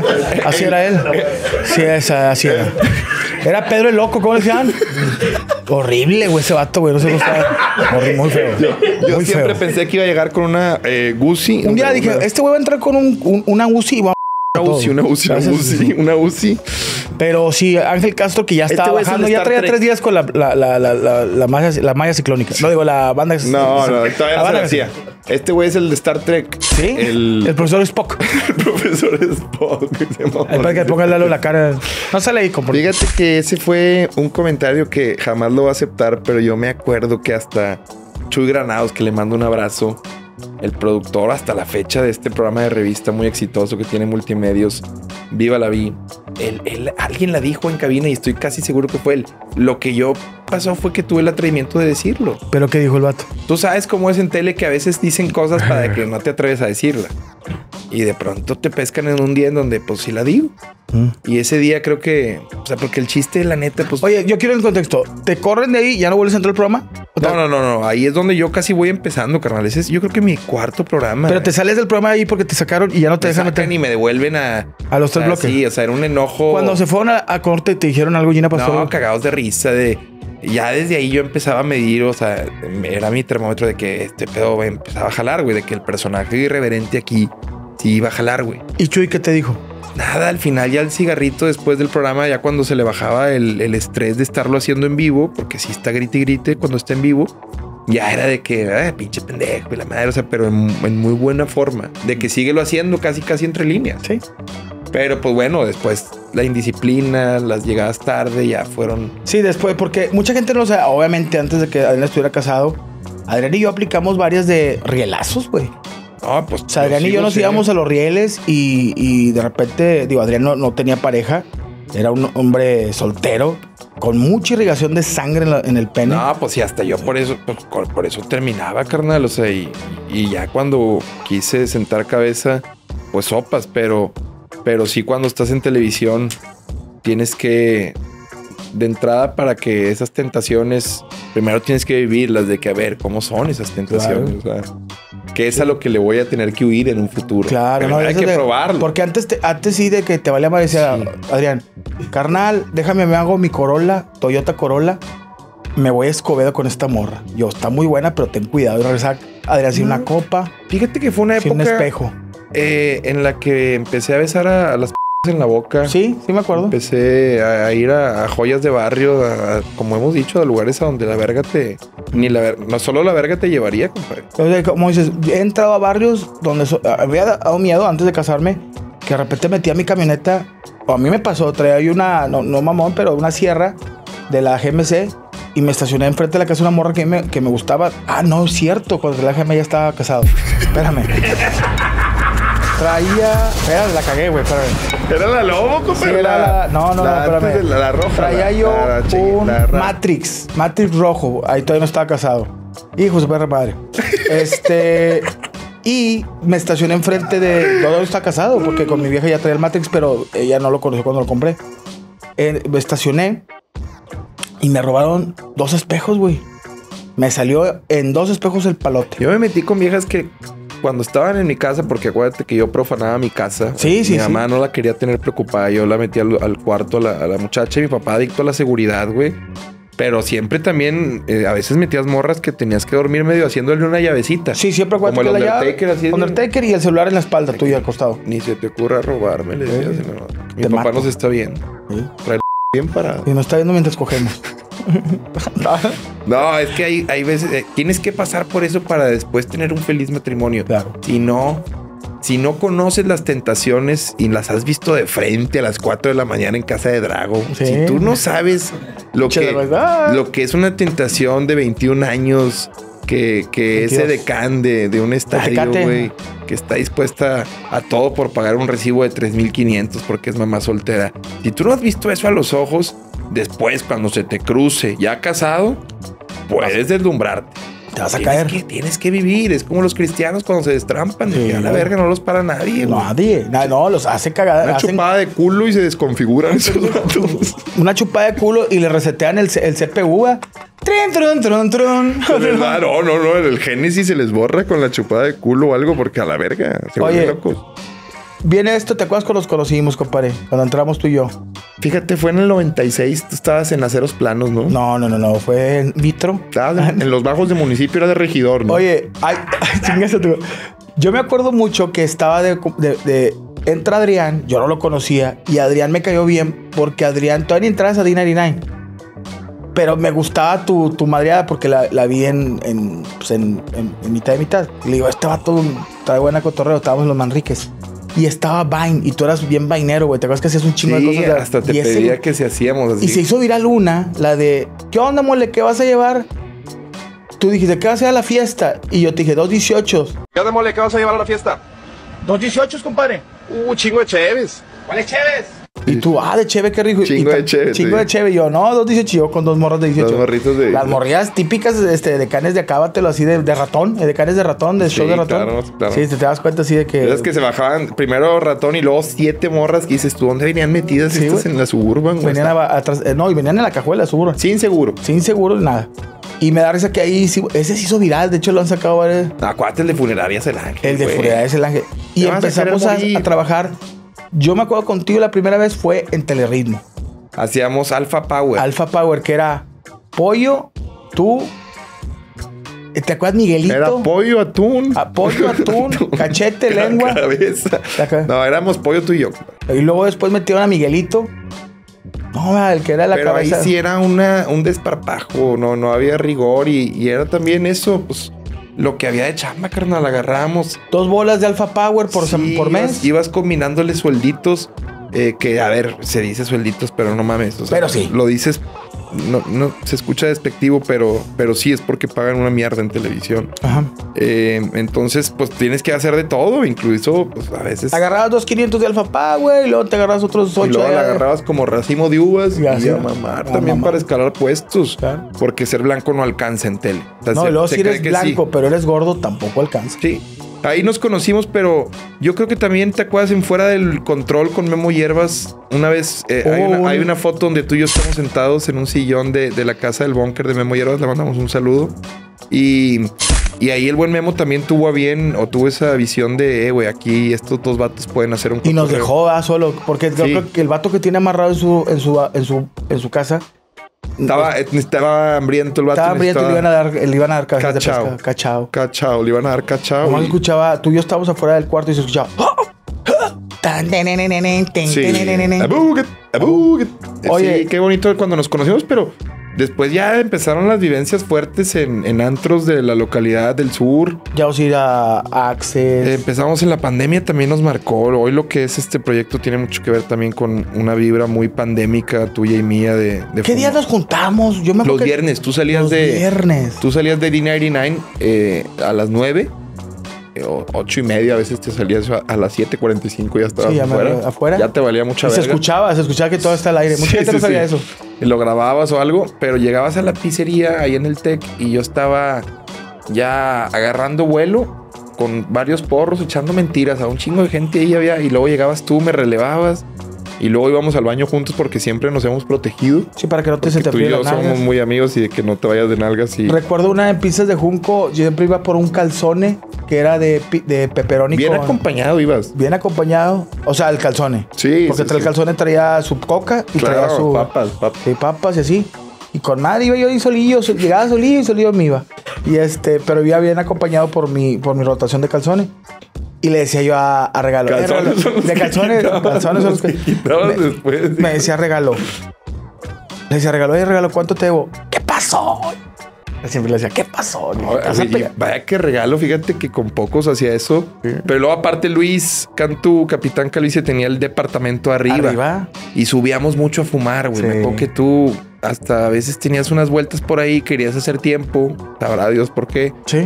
Sí, así era. Era Pedro el Loco, ¿cómo le decían? Horrible, güey, ese vato, güey. No se gustaba. Horrible, muy feo. Yo muy siempre pensé que iba a llegar con una Gucci. Un día dije, este güey va a entrar con una Uzi y va una Uzi. Pero sí, Ángel Castro, que ya estaba bajando, ya traía 3 días con la malla ciclónica. No digo, la banda. No, todavía no se la hacía. Este güey es el de Star Trek. ¿Sí? El profesor Spock. El profesor Spock. Para que le ponga la cara. No sale ahí, compadre. Fíjate que ese fue un comentario que jamás lo va a aceptar, pero yo me acuerdo que hasta Chuy Granados, que le mando un abrazo, el productor hasta la fecha de este programa de revista muy exitoso que tiene Multimedios, Viva la Vi. Alguien la dijo en cabina y estoy casi seguro que fue él. Lo que yo pasó fue que tuve el atrevimiento de decirlo. ¿Pero qué dijo el vato? Tú sabes cómo es en tele que a veces dicen cosas para que no te atreves a decirla. Y de pronto te pescan en un día en donde pues sí la digo. Y ese día creo que, o sea, porque el chiste, la neta, pues... Oye, yo quiero el contexto. ¿Te corren de ahí y ya no vuelves a entrar al programa? No. Ahí es donde yo casi voy empezando, carnal. Ese es, yo creo que mi cuarto programa. Pero te sales del programa ahí porque te sacaron y ya no te dejan meter. Y me devuelven a los 3 bloques. Sí, o sea, era un enojo. Cuando se fueron a corte, ¿te dijeron algo, Gina Pastor? No, cagados de risa. Ya desde ahí yo empezaba a medir, o sea, era mi termómetro de que este pedo empezaba a jalar, güey. De que el personaje irreverente aquí sí iba a jalar, güey. ¿Y Chuy qué te dijo? Nada, al final ya el cigarrito después del programa, ya cuando se le bajaba el estrés de estarlo haciendo en vivo, porque sí está grite y grite cuando está en vivo, ya era de que, pinche pendejo y la madre, o sea, pero en muy buena forma, de que síguelo haciendo casi entre líneas. Sí. Pero pues bueno, después la indisciplina, las llegadas tarde ya fueron... Sí, después, porque mucha gente no sabe, obviamente antes de que Adrián estuviera casado, Adrián y yo aplicamos varias de rielazos, güey. No, pues... O sea, Adrián y yo nos íbamos a los rieles y de repente, digo, Adrián no tenía pareja. Era un hombre soltero con mucha irrigación de sangre en el pene. No, pues sí, hasta yo por eso terminaba, carnal. O sea, y ya cuando quise sentar cabeza, pues sopas. Pero sí, cuando estás en televisión, tienes que... De entrada, para que esas tentaciones... Primero tienes que vivirlas, de que a ver cómo son esas tentaciones. Claro. O sea, que es a lo que le voy a tener que huir en un futuro. Claro, no, hay que probarlo. Porque antes sí de que te valía madre, decía, sí. Adrián, carnal, déjame, me hago mi Corolla, Toyota Corolla, me voy a Escobedo con esta morra. Yo, está muy buena, pero ten cuidado. Y regresar, Adrián, sin una copa. Fíjate que fue una época... Sin un espejo. En la que empecé a besar a las en la boca. Sí me acuerdo. Empecé a ir a joyas de barrio, como hemos dicho, a lugares a donde la verga te... no solo la verga te llevaría, compadre. Como dices, he entrado a barrios donde había dado miedo antes de casarme, que de repente metía mi camioneta, o a mí me pasó, traía ahí una, no mamón, pero una sierra de la GMC y me estacioné enfrente de la casa de una morra que me gustaba. Ah, no, es cierto, cuando la GMC ya estaba casado. Espérame. Espérame, la cagué, güey, espérame. ¿Era la Lobo, compadre? Sí, era espérame. La roja. Traía yo un Matrix rojo. Ahí todavía no estaba casado. Hijo de su perra madre. Y me estacioné enfrente de... No está casado, porque con mi vieja ya traía el Matrix, pero ella no lo conoció cuando lo compré. Me estacioné y me robaron 2 espejos, güey. Me salió en 2 espejos el palote. Yo me metí con viejas que... Cuando estaban en mi casa, porque acuérdate que yo profanaba mi casa. Sí. Mi mamá no la quería tener preocupada. Yo la metí al cuarto a la muchacha y mi papá adicto a la seguridad, güey. Pero siempre también, a veces metías morras que tenías que dormir medio haciéndole una llavecita. Sí, siempre como el Undertaker, así. Undertaker y el celular en la espalda tuya al costado. Ni se te ocurra robarme, le decías. Mi papá mato. Nos está viendo. Sí. Trae bien parado. Y nos está viendo mientras cogemos. No, es que hay veces... tienes que pasar por eso para después tener un feliz matrimonio. Claro. Si no conoces las tentaciones y las has visto de frente a las 4 de la mañana en casa de Drago, sí. Si tú no sabes lo que es una tentación de 21 años, que ese decán de un estadio, güey, que está dispuesta a todo por pagar un recibo de 3,500 porque es mamá soltera. Si tú no has visto eso a los ojos, después cuando se te cruce ya casado, puedes deslumbrarte. Te vas a caer. Tienes que vivir. Es como los cristianos cuando se destrampan. Sí, a la verga no los para nadie. Nadie. No, los hace cagar. Una chupada de culo y se desconfiguran esos datos. Una chupada de culo y le resetean el CPU. Trun. ¿Verdad? No. En el Génesis se les borra con la chupada de culo o algo porque a la verga se vuelven locos. Viene esto, ¿te acuerdas cuando los conocimos, compadre? Cuando entramos tú y yo. Fíjate, fue en el 96. Tú estabas en Aceros Planos, ¿no? No. Fue en Vitro. Estabas en los bajos de municipio, era de regidor, ¿no? Oye, yo me acuerdo mucho que estaba entra Adrián, yo no lo conocía, y Adrián me cayó bien porque Adrián, todavía ni entrabas a D99. Pero me gustaba tu madreada porque la vi en mitad de mitad. Y le digo, este vato trae buena cotorreo. Estábamos en los Manriques. Y estaba Vine. Y tú eras bien vainero, güey. ¿Te acuerdas que hacías un chingo de cosas? Hasta te pedía que si hacíamos así. Y se hizo viral una, la de, ¿qué onda, mole? ¿Qué vas a llevar? tú dijiste, ¿qué vas a ir a la fiesta? Y yo te dije, 2.18. ¿Qué onda, mole? ¿Qué vas a llevar a la fiesta? 2.18, compadre. Chingo de cheves. ¿Cuáles cheves? Y tú, de cheve, qué rico. Chingo de cheve, Chingo de cheve. Y yo, no, 2.18. Yo con 2 morras de 18. 2 morritos de... Las morrillas típicas de canes de acábatelo así de ratón. De canes de ratón, de show de ratón. Claro. Sí, te das cuenta así de que... Esas que se bajaban primero ratón y luego 7 morras que dices, ¿tú dónde venían metidas Sí, estas güey. en la Suburban? Güey? Venían atrás, y venían en la cajuela, seguro. Sin seguro. Sin seguro, nada. Y me da risa que ahí, ese se hizo viral. De hecho, lo han sacado varios. Acuérdate el de Funerarias El Ángel. El de güey. Furia es el ángel. Y Te vas a empezamos querer morir. a trabajar. Yo me acuerdo contigo la primera vez fue en Telerritmo. Hacíamos Alpha Power. Alpha Power, que era pollo, tú. ¿Te acuerdas, Miguelito? Era pollo, atún. Pollo, atún, cachete, La lengua. cabeza. No, éramos pollo tú y yo. Y luego después metieron a Miguelito. No, el que era la Pero cabeza. ahí sí era un desparpajo. No había rigor. Y era también eso, pues, lo que había de chamba, carnal. Agarrábamos. 2 bolas de Alpha Power por mes. Ibas combinándole suelditos. Que, a ver, se dice suelditos, pero no mames. O sea, Pero sí. Lo dices... No se escucha despectivo, pero sí es porque pagan una mierda en televisión. Ajá. Entonces, pues tienes que hacer de todo, incluso, pues a veces. Agarrabas 2.500 de Alpha Power y luego te agarrabas otros 8. Y luego la agarrabas como racimo de uvas Y y así, a mamar a también mamar. para escalar puestos. Claro. Porque ser blanco no alcanza en tele. O sea, No, y luego si cree eres que blanco, sí. pero eres gordo, tampoco alcanza. Sí. Ahí nos conocimos, pero yo creo que también te acuerdas en Fuera del Control con Memo Hierbas. Una vez hay una foto donde tú y yo estamos sentados en un sillón de la casa del búnker de Memo Hierbas. Le mandamos un saludo. Y ahí el buen Memo también tuvo a bien o tuvo esa visión de, güey, aquí estos 2 vatos pueden hacer un Y nos cotorreo. dejó solo, porque Sí. creo que el vato que tiene amarrado en su casa Estaba hambriento el vato. estaba hambriento y le iban a dar cabezas de Cachao. pescado. Cachao. Cachao, le iban a dar cachao. Nomás y- escuchaba, tú y yo estábamos afuera del cuarto y se escuchaba. Tan, tenenenen, ten, Sí. tenenenen. Abuget, abuget. Oye. Sí, qué bonito cuando nos conocimos, pero después ya empezaron las vivencias fuertes en antros de la localidad del sur. Ya vamos a ir a Access. Empezamos en la pandemia, también nos marcó. Hoy lo que es este proyecto tiene mucho que ver también con una vibra muy pandémica tuya y mía de ¿Qué día nos juntamos? Yo me acuerdo Los que- viernes, tú salías Los de... viernes. Tú salías de D99 a las 9, 8:30, a veces te salías a las 7:45 y ya estabas Sí, ya me- afuera. Ya te valía mucha Y se verga. escuchaba que todo está al aire. Mucha Sí, gente no sí, sabía sí. eso. Y lo grababas o algo, pero llegabas a la pizzería ahí en el Tec y yo estaba ya agarrando vuelo con varios porros, echando mentiras a un chingo de gente ahí había. Y luego llegabas tú, me relevabas y luego íbamos al baño juntos porque siempre nos hemos protegido. Sí, para que no te se te Tú y fríen yo las somos nalgas. muy amigos y de que no te vayas de nalgas y... Recuerdo una en pizzas de Junco, yo siempre iba por un calzone que era de pepperoni Bien con- acompañado ibas. bien acompañado. O sea, el calzone. Sí, Porque sí, el sí. calzone traía su coca y traía Claro, su... papas. Sí, papas y así. Y con madre iba yo ahí solillo, llegaba solillo y solillo me iba. Y pero iba bien acompañado por mi rotación de calzones. Y le decía yo a Regalo. Calzones son los de que calzones, quitabas, calzones son los que... quitabas después. Me decía Regalo. Le decía Regalo, oye Regalo, ¿cuánto te debo? ¿Qué pasó? Siempre le decía, ¿qué pasó? No, te vas a Oye, pegar. vaya que regalo, fíjate que con pocos hacía eso. Pero luego aparte Luis Cantú, Capitán Calice, tenía el departamento arriba. Y subíamos mucho a fumar, güey. Sí. Me acuerdo que tú hasta a veces tenías unas vueltas por ahí, querías hacer tiempo. Sabrá Dios por qué. Sí.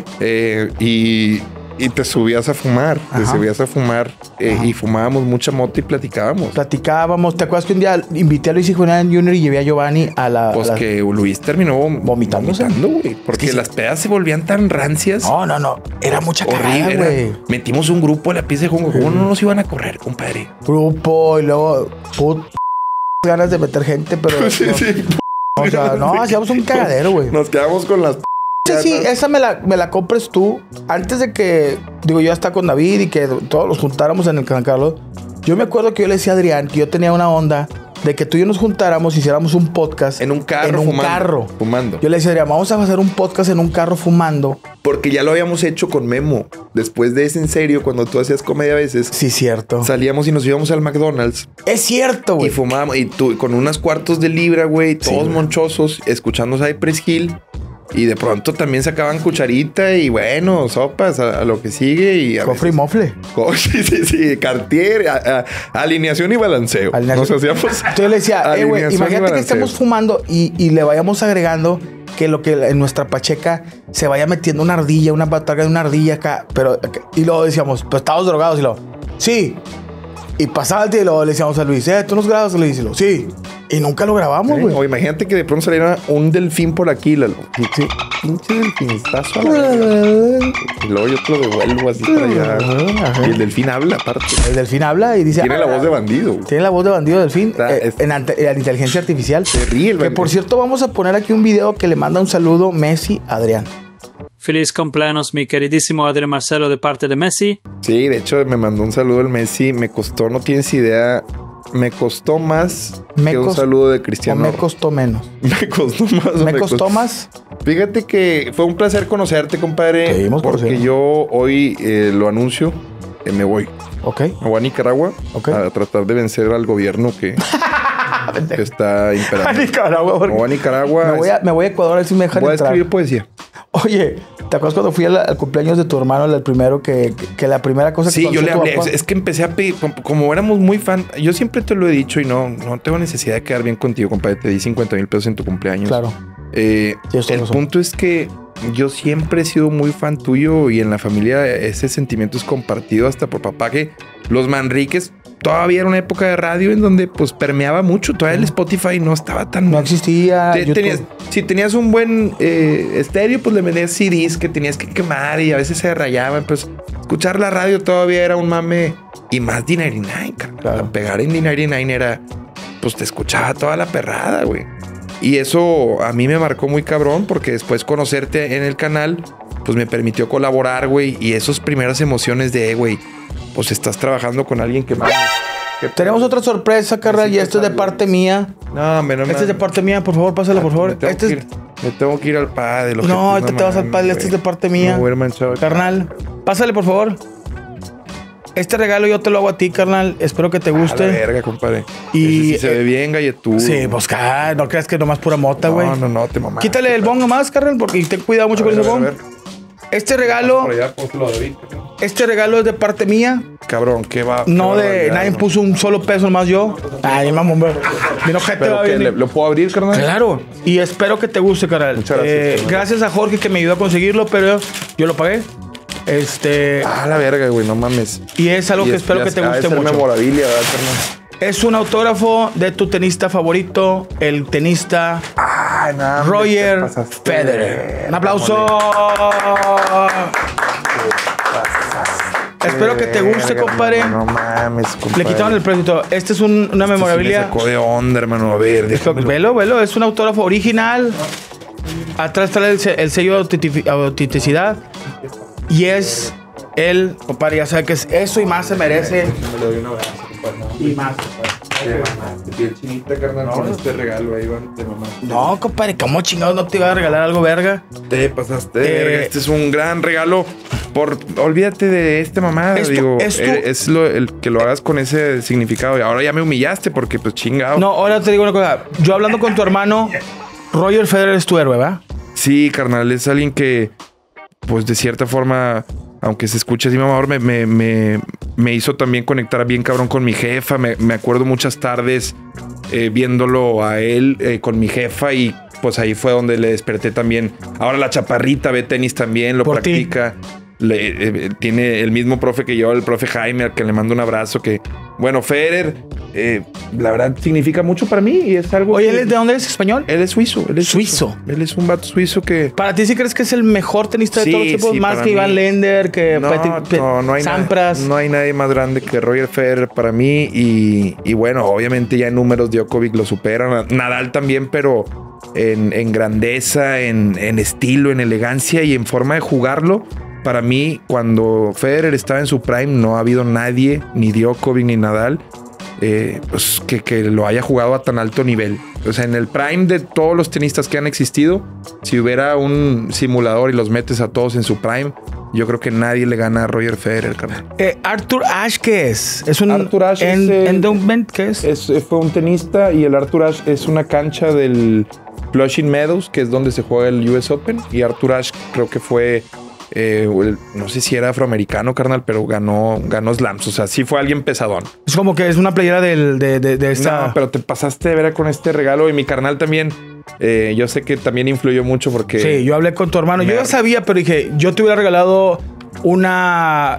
Y te subías a fumar. Te Ajá. subías a fumar. Y fumábamos mucha mota y platicábamos. Platicábamos. ¿Te acuerdas que un día invité a Luis y Julián Jr. y llevé a Giovanni a la... Pues a la- que Luis terminó ¿Vomitándose? vomitando, güey. Porque Es que sí. las pedas se volvían tan rancias. No. Era mucha cagada, Horrible, güey. Metimos un grupo a la pieza de Junco. ¿Cómo no nos iban a correr, compadre? Grupo y luego... ganas de meter gente, pero... Sí, no. sí. O sea, no, hacíamos un cagadero, güey. Nos quedamos con las... Sí, esa me la compres tú. Antes de que, digo, yo estaba con David y que todos nos juntáramos en el San Carlos. Yo me acuerdo que yo le decía a Adrián que yo tenía una onda de que tú y yo nos juntáramos y hiciéramos un podcast. En un carro En un fumando. carro. Fumando. Yo le decía a Adrián, vamos a hacer un podcast en un carro fumando. Porque ya lo habíamos hecho con Memo. Después de ese, en serio, cuando tú hacías comedia a veces, Sí, cierto. salíamos y nos íbamos al McDonald's Es cierto, y güey. fumábamos. Y tú con unas cuartos de libra, güey, todos güey. monchosos, escuchando Cypress Hill. Y de pronto también sacaban cucharita y bueno, sopas a lo que sigue. Y a Cofre y veces- mofle. Sí, Cartier, alineación y balanceo. Alineación. Nos hacíamos. Entonces yo le decía, güey, alineación y imagínate que balanceo. estemos fumando y le vayamos agregando que lo que en nuestra pacheca se vaya metiendo una ardilla, una pataca de una ardilla acá. Pero, y luego decíamos, pues estamos drogados. Y luego, sí. Y pasaba el día y luego le decíamos a Luis, ¿tú nos grabas? Le dice, sí. Y nunca lo grabamos, güey. O imagínate que de pronto saliera un delfín por aquí, Lalo. Sí. Pinche delfinistazo. Y luego yo te lo devuelvo así para allá. Y el delfín habla, aparte. El delfín habla y dice... Tiene la voz de bandido, güey. Tiene la voz de bandido delfín en la inteligencia artificial. Se ríe el Que por cierto, vamos a poner aquí un video que le manda un saludo Messi a Adrián. Feliz cumpleaños, mi queridísimo Adrián Marcelo, de parte de Messi. Sí, de hecho, me mandó un saludo el Messi. Me costó, no tienes idea... Me costó más que un saludo de Cristiano. O me costó menos. Me costó más. ¿Me costó más? Fíjate que fue un placer conocerte, compadre. Porque yo hoy lo anuncio. Me voy. Ok. Me voy a Nicaragua a tratar de vencer al gobierno que está imperando. A Nicaragua. Me voy a Nicaragua. Me voy a Ecuador a ver si me dejan entrar. Voy a escribir poesía. Oye, ¿te acuerdas cuando fui al cumpleaños de tu hermano, el primero, que la primera cosa que... Sí, yo le hablé. Es que empecé a pedir, como éramos muy fan, yo siempre te lo he dicho y no tengo necesidad de quedar bien contigo, compadre. Te di 50,000 pesos en tu cumpleaños. Claro. El punto es que yo siempre he sido muy fan tuyo y en la familia ese sentimiento es compartido hasta por papá, que los Manriques todavía era una época de radio en donde pues permeaba mucho. Todavía el Spotify no estaba tan... No existía. Si tenías un buen estéreo, pues le vendías CDs que tenías que quemar y a veces se rayaban. Pues escuchar la radio todavía era un mame. Y más D99, claro. Pegar en D99 era... Pues te escuchaba toda la perrada, güey. Y eso a mí me marcó muy cabrón porque después conocerte en el canal, pues me permitió colaborar, güey. Y esas primeras emociones de, güey, pues estás trabajando con alguien que más... Tenemos otra sorpresa, carnal, y esto es de parte mía. No, hombre, no. Este es de parte mía, por favor, pásale, por favor. Me tengo que ir al padre. No, ahorita te vas al padre, este es de parte mía. Carnal, pásale, por favor. Este regalo yo te lo hago a ti, carnal. Espero que te guste. A la verga, compadre. Y sí se ve bien galletudo. Sí, pues no creas que nomás pura mota, güey. No, te mamás. Quítale el bong nomás, carnal, porque ten cuidado mucho con ese bong. Este regalo... Este regalo es de parte mía. Cabrón, ¿qué va? No de... Nadie puso un solo peso nomás yo. Ay, mamón, güey. ¿Lo puedo abrir, carnal? Claro. Y espero que te guste, carnal. Muchas gracias. Gracias a Jorge que me ayudó a conseguirlo, pero yo lo pagué. La verga, güey, no mames. Y es algo que espero que te guste mucho. Memorabilia, ¿verdad, carnal? Es un autógrafo de tu tenista favorito, el tenista Roger Federer. Un aplauso. Espero que te guste, compadre. No mames, compadre. Le quitaron el precio y todo. Este es una memorabilia. Sí me sacó de onda, hermano. A ver, velo. Es un autógrafo original. Atrás está el sello de autenticidad. Y es él, compadre, ya sabe que es eso y más se merece. Me le doy un abrazo, compadre. Y más. Piel chinita, carnal, con este regalo ahí, van, de mamá. No, compadre, ¿cómo chingados no te iba a regalar algo, verga? Te pasaste, verga. Este es un gran regalo. Olvídate de esta mamada, digo. Es el que lo hagas con ese significado. Y ahora ya me humillaste porque, pues, chingado. No, ahora te digo una cosa. Yo hablando con tu hermano, Roger Federer es tu héroe, ¿verdad? Sí, carnal, es alguien que, pues, de cierta forma, aunque se escuche así mamador, me hizo también conectar bien cabrón con mi jefa. Me acuerdo muchas tardes viéndolo a él con mi jefa y pues ahí fue donde le desperté también. Ahora la chaparrita ve tenis también, lo practica. Tiene el mismo profe que yo, el profe Jaime, al que le mando un abrazo. Que, bueno, Federer, la verdad, significa mucho para mí y es algo. Oye, ¿él es de dónde es? ¿Español? Él es suizo. Suizo. Él es un vato suizo que. ¿Para ti sí crees que es el mejor tenista de todos los tiempos? Más que Iván Lendl, que no hay Sampras. No hay nadie más grande que Roger Federer para mí. Y bueno, obviamente ya en números Djokovic lo superan. Nadal también, pero en grandeza, en estilo, en elegancia y en forma de jugarlo. Para mí, cuando Federer estaba en su prime, no ha habido nadie, ni Djokovic ni Nadal, pues que lo haya jugado a tan alto nivel. O sea, en el prime de todos los tenistas que han existido, si hubiera un simulador y los metes a todos en su prime, yo creo que nadie le gana a Roger Federer, carnal. ¿Arthur Ashe qué es? ¿Es un Arthur Ashe endowment? ¿Qué es? Fue un tenista y el Arthur Ashe es una cancha del Flushing Meadows, que es donde se juega el US Open. Y Arthur Ashe creo que fue... no sé si era afroamericano, carnal, pero ganó slams. O sea, sí fue alguien pesadón. Es como que es una playera de esta... No, pero te pasaste de ver con este regalo. Y mi carnal también Yo sé que también influyó mucho porque... Sí, yo hablé con tu hermano. Yo ya sabía, pero dije, yo te hubiera regalado una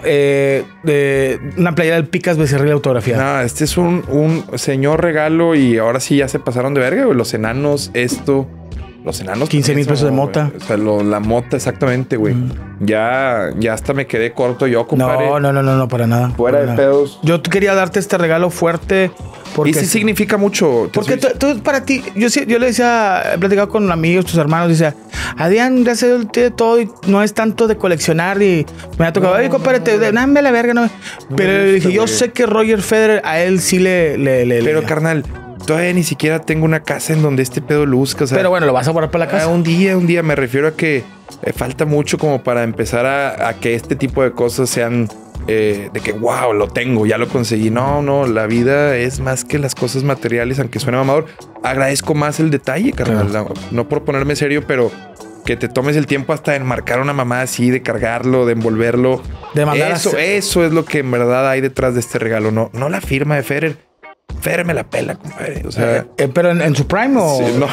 playera del Picas Becerril autografía. No, este es un señor regalo y ahora sí ya se pasaron de verga, güey. Los enanos, los enanos... 15,000 pesos de mota. Güey. O sea, la mota, exactamente, güey. Ya hasta me quedé corto yo, compadre. No, para nada. Fuera de pedos. Yo quería darte este regalo fuerte. Porque Y sí significa mucho. Porque tú, para ti, yo le decía, he platicado con amigos, tus hermanos, decía, Adrián, gracias a Dios, tiene todo y no es tanto de coleccionar y me ha tocado, ay, compadre, dame la verga, no. Pero le dije, yo sé que Roger Federer a él sí le. Pero, carnal, todavía ni siquiera tengo una casa en donde este pedo luzca. O sea, pero bueno, lo vas a guardar para la casa. Un día, me refiero a que falta mucho como para empezar a que este tipo de cosas sean de que, wow, lo tengo, ya lo conseguí. No, la vida es más que las cosas materiales, aunque suene mamador. Agradezco más el detalle, carnal. Claro. No por ponerme serio, pero que te tomes el tiempo hasta de enmarcar una mamá así, de cargarlo, de envolverlo. De mandar eso es lo que en verdad hay detrás de este regalo. No la firma de Federer. Federer me la pela, compadre. O sea, pero en su prime o... Sí, no.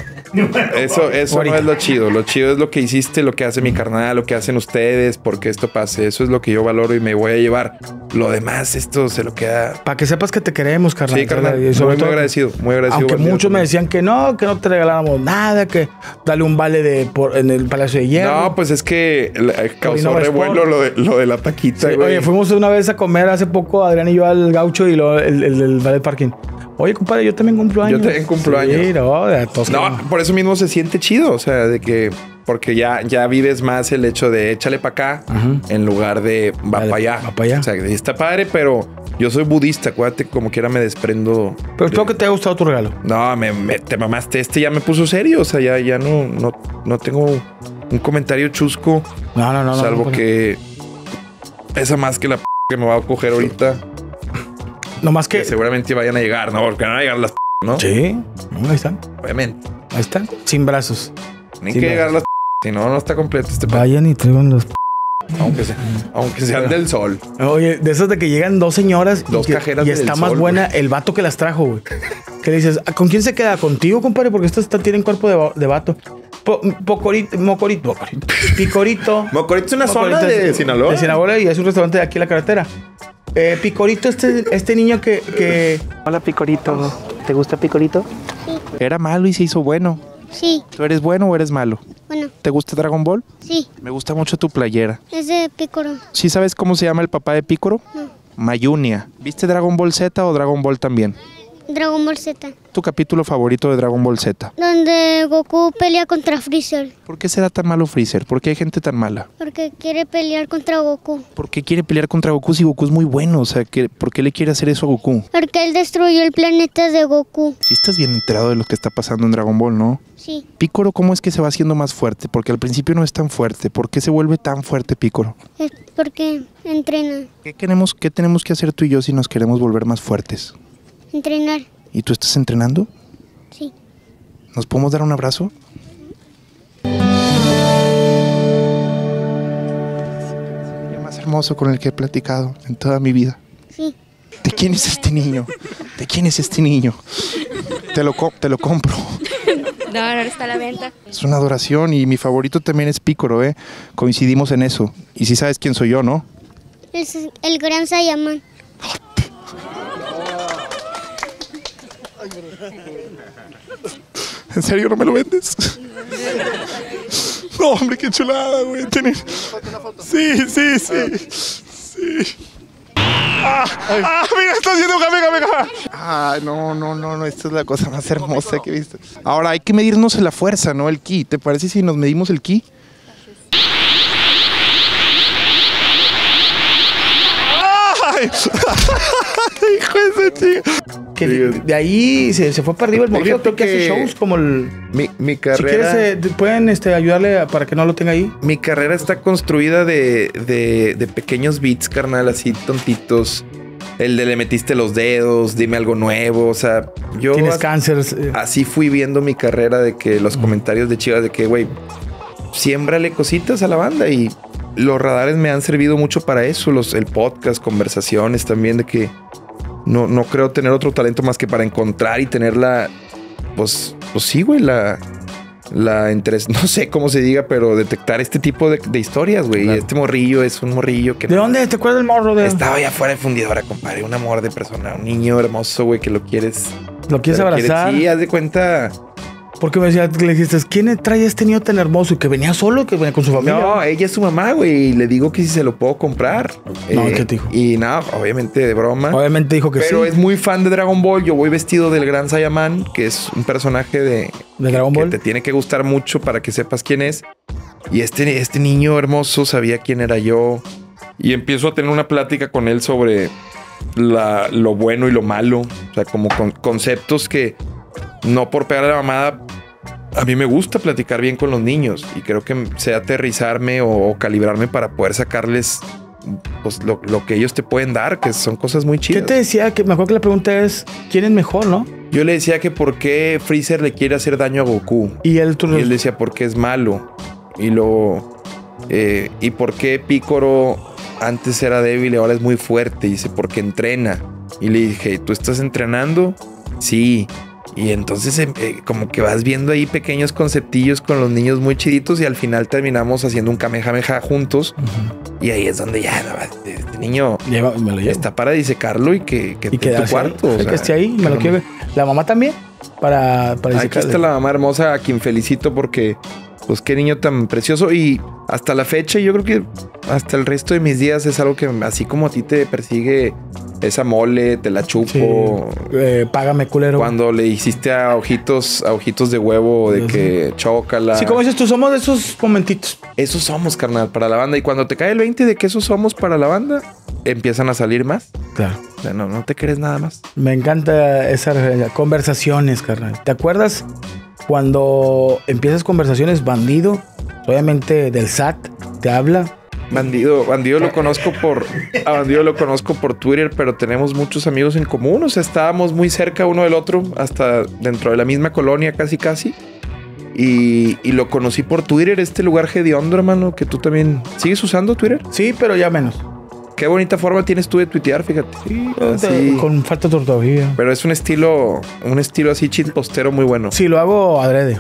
Eso no es lo chido. Lo chido es lo que hiciste, lo que hace mi carnal, lo que hacen ustedes, porque esto pase. Eso es lo que yo valoro y me voy a llevar. Lo demás, esto se lo queda. Para que sepas que te queremos, carnal. Sí, carnal. Y sobre todo, muy agradecido. Aunque muchos me decían que no te regaláramos nada, que dale un vale en el Palacio de Hierro. No, pues es que causó Innova revuelo lo de la taquita, Sí, güey. oye, fuimos una vez a comer hace poco, Adrián y yo, al Gaucho y el Ballet Parking. Oye, compadre, yo también cumplo años. Yo también cumplo años. Sí, No, por eso mismo se siente chido. O sea, de que... Porque ya vives más el hecho de échale para acá en lugar de va para allá. Va para allá. O sea, está padre, pero yo soy budista. Acuérdate, como quiera me desprendo. Pero espero que te haya gustado tu regalo. No, te mamaste. Ya me puso serio. O sea, ya no tengo un comentario chusco. No. Salvo que pesa más que la que me va a coger ahorita. No más que... seguramente vayan a llegar, ¿no? Porque van a llegar las ¿no? Sí, ahí están. Obviamente. Ahí están, sin brazos. Ni Sin que llegar brazos. las si no está completo este pedo. Vayan y traigan los... Aunque sean del sol. Oye, de esos de que llegan dos señoras cajeras y del está más Sol, buena el vato que las trajo, güey. Que le dices, ¿con quién se queda? ¿Contigo, compadre? Porque estas tienen cuerpo de vato. Mocorito. Picorito. Mocorito es una zona de Sinaloa. De Sinaloa y es un restaurante de aquí en la carretera. Picorito, este niño que... Hola, Picorito. ¿Te gusta Picorito? Sí. Era malo y se hizo bueno. Sí, ¿Tú eres bueno o eres malo? bueno, ¿Te gusta Dragon Ball? sí, Me gusta mucho tu playera. es de Picoro. ¿Sí sabes cómo se llama el papá de Picoro? No. Mayunia. ¿Viste Dragon Ball Z o Dragon Ball también? Dragon Ball Z, ¿Tu capítulo favorito de Dragon Ball Z? donde Goku pelea contra Freezer, ¿Por qué será tan malo Freezer? ¿Por qué hay gente tan mala? porque quiere pelear contra Goku, ¿Por qué quiere pelear contra Goku si Goku es muy bueno? O sea, ¿por qué le quiere hacer eso a Goku? porque él destruyó el planeta de Goku. Sí estás bien enterado de lo que está pasando en Dragon Ball, ¿no? Sí, Picoro, ¿cómo es que se va haciendo más fuerte? Porque al principio no es tan fuerte. ¿Por qué se vuelve tan fuerte Picoro? es porque entrena, ¿Qué tenemos que hacer tú y yo si nos queremos volver más fuertes? entrenar, ¿Y tú estás entrenando? sí. ¿Nos podemos dar un abrazo? El más hermoso con el que he platicado en toda mi vida. Sí, ¿De quién es este niño? ¿De quién es este niño? Te lo compro. No, ahora está a la venta. Es una adoración y mi favorito también es Picoro, ¿eh? Coincidimos en eso. Y sí sabes quién soy yo, ¿no? es el gran Saiyaman. ¿En serio no me lo vendes? No, hombre, qué chulada, güey. Sí. Mira, está haciendo Kamehameha. Ah, no, esta es la cosa más hermosa que he visto. Ahora hay que medirnos la fuerza, ¿no? El ki. ¿Te parece si nos medimos el ki? ¡Ay! Hijo de esa chica. Que de ahí se fue para arriba el morrillo. Fíjate Que hace que shows como el... Mi Si carrera... quieres, pueden ayudarle para que no lo tenga ahí. Mi carrera está construida de pequeños beats, carnal, así tontitos. El de le metiste los dedos, dime algo nuevo. O sea, yo Tienes cáncer. así fui viendo mi carrera de que los comentarios de Chivas de que, güey, siémbrale cositas a la banda y los radares me han servido mucho para eso. El podcast, conversaciones también de que no creo tener otro talento más que para encontrar y tener pues sí, güey, no sé cómo se diga, pero detectar este tipo de historias, güey. Claro. Este morrillo es un morrillo que... ¿De dónde? ¿Te acuerdas del morro? Estaba allá afuera de fundidora, compadre. Un amor de persona. Un niño hermoso, güey, que lo quieres... ¿Lo quieres abrazar? Sí, haz de cuenta... Porque me decía, le dijiste, ¿quién trae a este niño tan hermoso? Y que venía solo, que venía con su familia. No, ella es su mamá, güey. Y le digo que si se lo puedo comprar. No, ¿qué te dijo? Y nada, obviamente de broma. Obviamente dijo que pero sí. Es muy fan de Dragon Ball. Yo voy vestido del Gran Saiyaman, que es un personaje de Dragon Ball. Que te tiene que gustar mucho para que sepas quién es. Y este niño hermoso sabía quién era yo. Y empiezo a tener una plática con él sobre lo bueno y lo malo. O sea, como conceptos que no por pegar a la mamada. A mí me gusta platicar bien con los niños y creo que sé aterrizarme o calibrarme para poder sacarles pues, lo que ellos te pueden dar, que son cosas muy chidas. ¿Qué te decía? Que me acuerdo que la pregunta es, ¿quién es mejor, no? Yo le decía que por qué Freezer le quiere hacer daño a Goku. Y él decía porque es malo. Y por qué Piccolo antes era débil y ahora es muy fuerte. Y dice, porque entrena. Y le dije, ¿tú estás entrenando? Sí. Y entonces como que vas viendo ahí pequeños conceptillos con los niños muy chiditos y al final terminamos haciendo un Kamehameha juntos. Y ahí es donde ya este niño está para disecarlo y que en tu cuarto. O sea, que esté ahí, me lo quiero ver. ¿La mamá también? Para disecarlo. Aquí está la mamá hermosa a quien felicito porque pues qué niño tan precioso. Y hasta la fecha yo creo que hasta el resto de mis días es algo que así como a ti te persigue esa mole, te la chupo. Sí. Págame, culero. Cuando le hiciste a ojitos de huevo de que chócala. Sí, como dices tú, somos de esos momentitos. Esos somos, carnal, para la banda. Y cuando te cae el 20 de que esos somos para la banda, empiezan a salir más. Claro. O sea, no te crees nada más. Me encanta esas conversaciones, carnal. ¿Te acuerdas cuando empiezas conversaciones, bandido, obviamente del SAT, te habla? Bandido lo conozco por Twitter, pero tenemos muchos amigos en común. O sea, estábamos muy cerca uno del otro, hasta dentro de la misma colonia, casi. Y lo conocí por Twitter, este lugar hediondo, hermano, que tú también sigues usando Twitter. Sí, pero ya menos. Qué bonita forma tienes tú de tuitear, fíjate. Sí, así, con falta de ortografía. Pero es un estilo así chistostero muy bueno. Sí, lo hago adrede.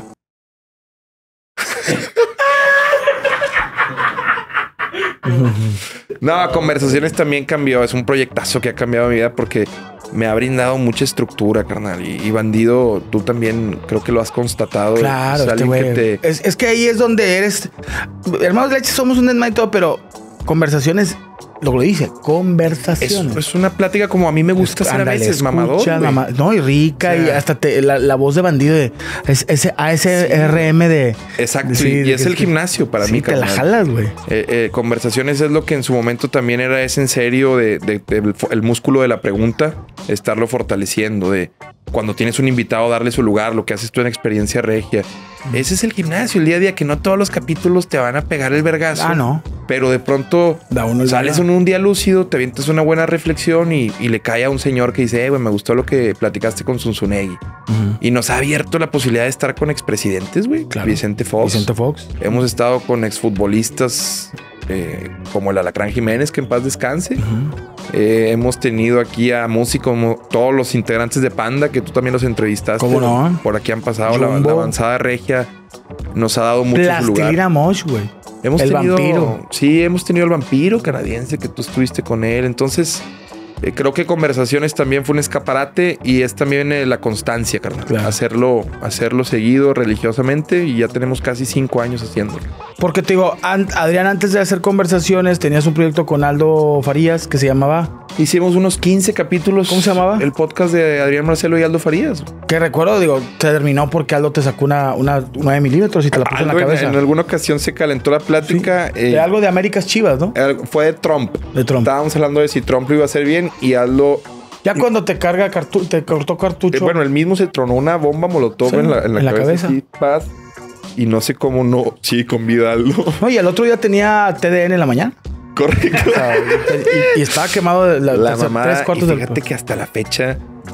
No, Conversaciones también cambió. Es un proyectazo que ha cambiado mi vida porque me ha brindado mucha estructura, carnal. Y Bandido, tú también creo que lo has constatado. Claro, es que ahí es donde eres... Hermanos Leche, somos un desmadre y todo, pero Conversaciones... Lo dice, conversaciones. Es una plática como a mí me gusta hacer a veces, mamador. No, y rica, o sea, y hasta la voz de Bandido de ese ASRM de... Exacto, sí, y es el gimnasio para mí, carnal. Te la jalas, güey. Conversaciones es lo que en su momento también era ese en serio el músculo de la pregunta, estarlo fortaleciendo, de cuando tienes un invitado darle su lugar, lo que haces tú en Experiencia Regia. Ese es el gimnasio, el día a día, que no todos los capítulos te van a pegar el vergazo. Ah, no. Pero de pronto sales en un día lúcido, te avientas una buena reflexión y le cae a un señor que dice, güey, me gustó lo que platicaste con Zunzunegui. Y nos ha abierto la posibilidad de estar con expresidentes, güey. Claro. Vicente Fox. Hemos estado con exfutbolistas como el Alacrán Jiménez, que en paz descanse. Hemos tenido aquí a músicos como todos los integrantes de Panda, que tú también los entrevistaste. ¿Cómo no? Por aquí han pasado. La avanzada regia nos ha dado mucho lugar. Plastilina Mosh, güey. Vampiro. Sí, hemos tenido el vampiro canadiense que tú estuviste con él. Entonces, creo que Conversaciones también fue un escaparate y es también la constancia, carnal. Claro. Hacerlo seguido, religiosamente, y ya tenemos casi 5 años haciéndolo. Porque te digo, Adrián, antes de hacer Conversaciones, tenías un proyecto con Aldo Farías que se llamaba... Hicimos unos 15 capítulos. ¿Cómo se llamaba? El podcast de Adrián Marcelo y Aldo Farías. Que recuerdo, se terminó porque Aldo te sacó una 9 milímetros y te la puso en la cabeza. En alguna ocasión se calentó la plática. Sí. De algo de Américas Chivas, ¿no? Fue de Trump. Estábamos hablando de si Trump lo iba a hacer bien y Aldo... Ya cuando te cortó cartucho. Bueno, él mismo se tronó una bomba molotov en la cabeza. Sí, paz. Y no sé cómo no. Sí, con vida Aldo. No, y el otro día tenía TDN en la mañana. Correcto. O sea, y estaba quemado la mamá. Y fíjate que hasta la fecha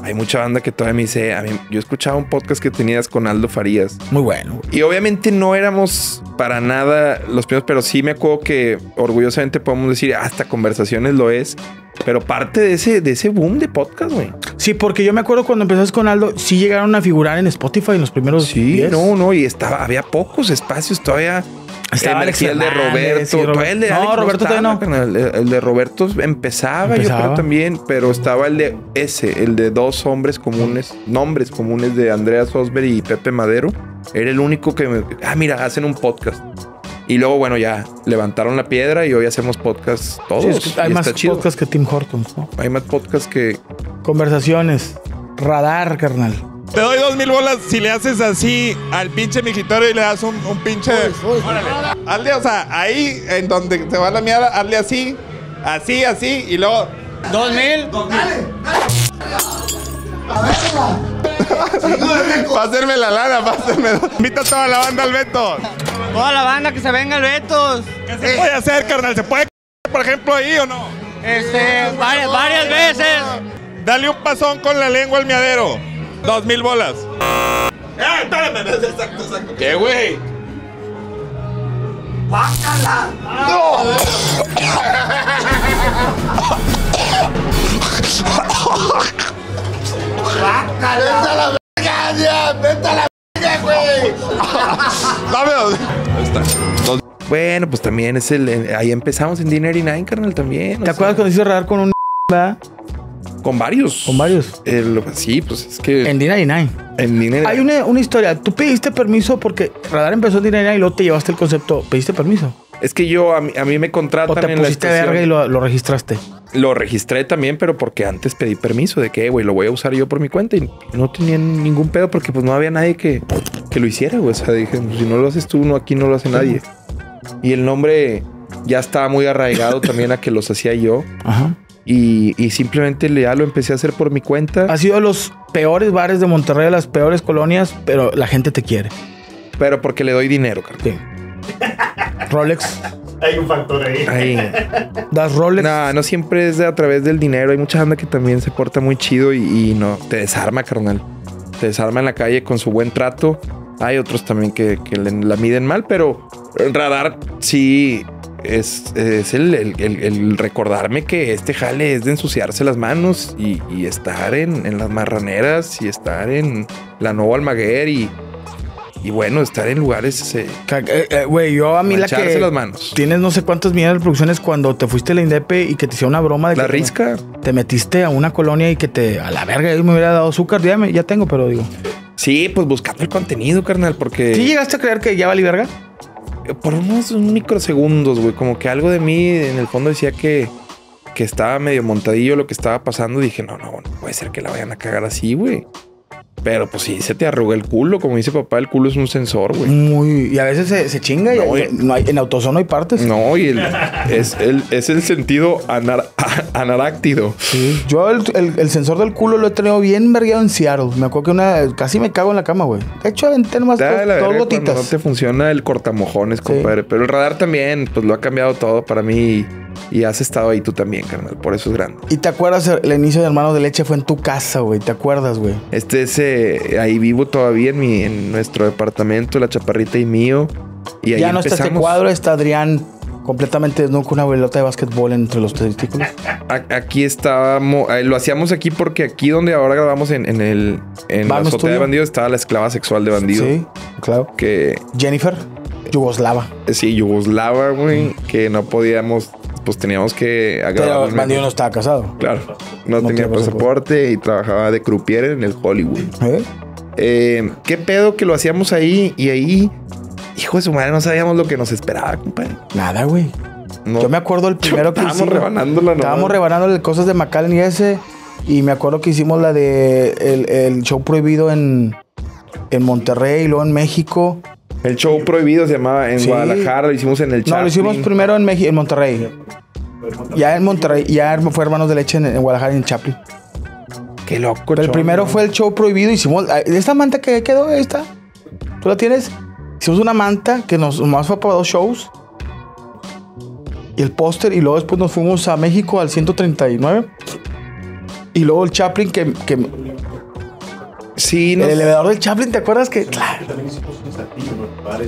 hay mucha banda que todavía me dice, yo escuchaba un podcast que tenías con Aldo Farías. Muy bueno. Y obviamente no éramos para nada los primeros, pero sí me acuerdo que orgullosamente podemos decir, hasta Conversaciones lo es. Pero parte de ese boom de podcast, güey. Sí, porque yo me acuerdo cuando empezaste con Aldo, sí llegaron a figurar en Spotify en los primeros días. Y había pocos espacios todavía. Estaba el de Roberto. Sí, el de Alex Roberto todavía no. El de Roberto empezaba, yo creo también, pero estaba el de dos nombres comunes de Andrea Sosberg y Pepe Madero. Era el único que mira, hacen un podcast. Y luego, bueno, ya levantaron la piedra y hoy hacemos podcasts todos. Sí, es que hay más podcasts que Tim Hortons, ¿no? Hay más podcasts que... Conversaciones. Radar, carnal. Te doy 2,000 bolas si le haces así al pinche mijitorio y le das un pinche... Órale. Hazle, o sea, ahí en donde te va la mierda, hazle así, y luego... 2,000. Pásenme la lana, pásenme. Invita a toda la banda al Beto. Toda la banda que se venga al Betos. ¿Qué se puede hacer, carnal? ¿Se puede, por ejemplo, ahí o no? Varias veces. Dale un pasón con la lengua al miadero. 2,000 bolas. Espérame. Exacto. ¿Qué, güey? ¡Bácala! ¡No! ¡Bácala! ¡Vete a la verga, güey! Dame. Ahí está. Bueno, pues también es ahí empezamos en Dinner y Nine, carnal, también. ¿Te acuerdas cuando hice radar con un ¿verdad? Con varios. Sí, pues es que... En Dinner y Nine. Hay una historia. Tú pediste permiso porque radar empezó en Dinner y Nine y luego te llevaste el concepto. ¿Pediste permiso? Es que a mí me contratan en la estación. ¿O te pusiste verga y lo registraste? Lo registré también, pero porque antes pedí permiso de que, güey, lo voy a usar yo por mi cuenta y no tenía ningún pedo porque pues no había nadie que lo hiciera, güey. O sea, dije, si no lo haces tú, aquí no lo hace nadie. Y el nombre ya estaba muy arraigado también a que los hacía yo. Ajá. Y simplemente ya lo empecé a hacer por mi cuenta. Ha sido de los peores bares de Monterrey, de las peores colonias, pero la gente te quiere. Pero porque le doy dinero, carnal. Sí. Rolex. Hay un factor ahí. Das Rolex. No siempre es a través del dinero. Hay mucha gente que también se porta muy chido y no te desarma, carnal. Te desarma en la calle con su buen trato. Hay otros también que la miden mal, pero radar sí es el recordarme que este jale es de ensuciarse las manos y estar en las marraneras y estar en la Nueva Almaguer y bueno, estar en lugares... Güey, yo a mí la que... las manos. Tienes no sé cuántas millones de producciones cuando te fuiste a la Indepe y que te hicieron una broma de la que... risca. Te metiste a una colonia y que te... A la verga, yo me hubiera dado azúcar. Ya tengo, pero digo... Sí, pues buscando el contenido, carnal, porque... ¿Sí llegaste a creer que ya valí verga? Por unos microsegundos, güey. Como que algo de mí en el fondo decía que estaba medio montadillo lo que estaba pasando. Dije, no puede ser que la vayan a cagar así, güey. Pero pues sí, se te arruga el culo. Como dice papá, el culo es un sensor, güey. Y a veces se chinga no hay, en AutoZone no hay partes. No, y es el sentido anaráctido. Sí, yo el sensor del culo lo he tenido bien vergueado en Seattle. Me acuerdo que casi me cago en la cama, güey. De hecho, aventé nomás dos gotitas. No te funciona el cortamojones, compadre. Sí. Pero el radar también, pues lo ha cambiado todo para mí. Y has estado ahí tú también, carnal. Por eso es grande. ¿Y te acuerdas? El inicio de Hermanos de Leche fue en tu casa, güey. ¿Te acuerdas, güey? Ahí vivo todavía en nuestro departamento, la chaparrita y mío. Y ahí ya no está este cuadro, está Adrián completamente desnudo con una pelota de básquetbol entre los testículos. Aquí estábamos, lo hacíamos aquí porque aquí donde ahora grabamos en la azotea de Bandido estaba la esclava sexual de Bandido. Sí, claro. Que Jennifer, yugoslava. Sí, yugoslava, güey, que no podíamos... Pues teníamos que agarrar. Pero Bandido no estaba casado. Claro. No tenía pasaporte y trabajaba de croupier en el Hollywood. ¿Qué pedo que lo hacíamos ahí? Y ahí, hijo de su madre, no sabíamos lo que nos esperaba, compadre. Nada, güey. No. Yo me acuerdo el primero que hicimos. Estábamos rebanándole cosas de McAllen y ese. Y me acuerdo que hicimos la de el show prohibido en Monterrey y luego en México. El show prohibido se llamaba en Guadalajara, lo hicimos en el Chaplin. No, lo hicimos primero en Monterrey. Ya en Monterrey, ya fue Hermanos de Leche en Guadalajara y en Chaplin. Qué loco. Pero el primero fue el show prohibido. Hicimos esta manta que quedó, esta. ¿Tú la tienes? Hicimos una manta que nomás fue para 2 shows. Y el póster. Y luego después nos fuimos a México al 139. Y luego el Chaplin que Sí, El elevador del Chaplin, ¿te acuerdas que? También hicimos un desafío, ¿no? Para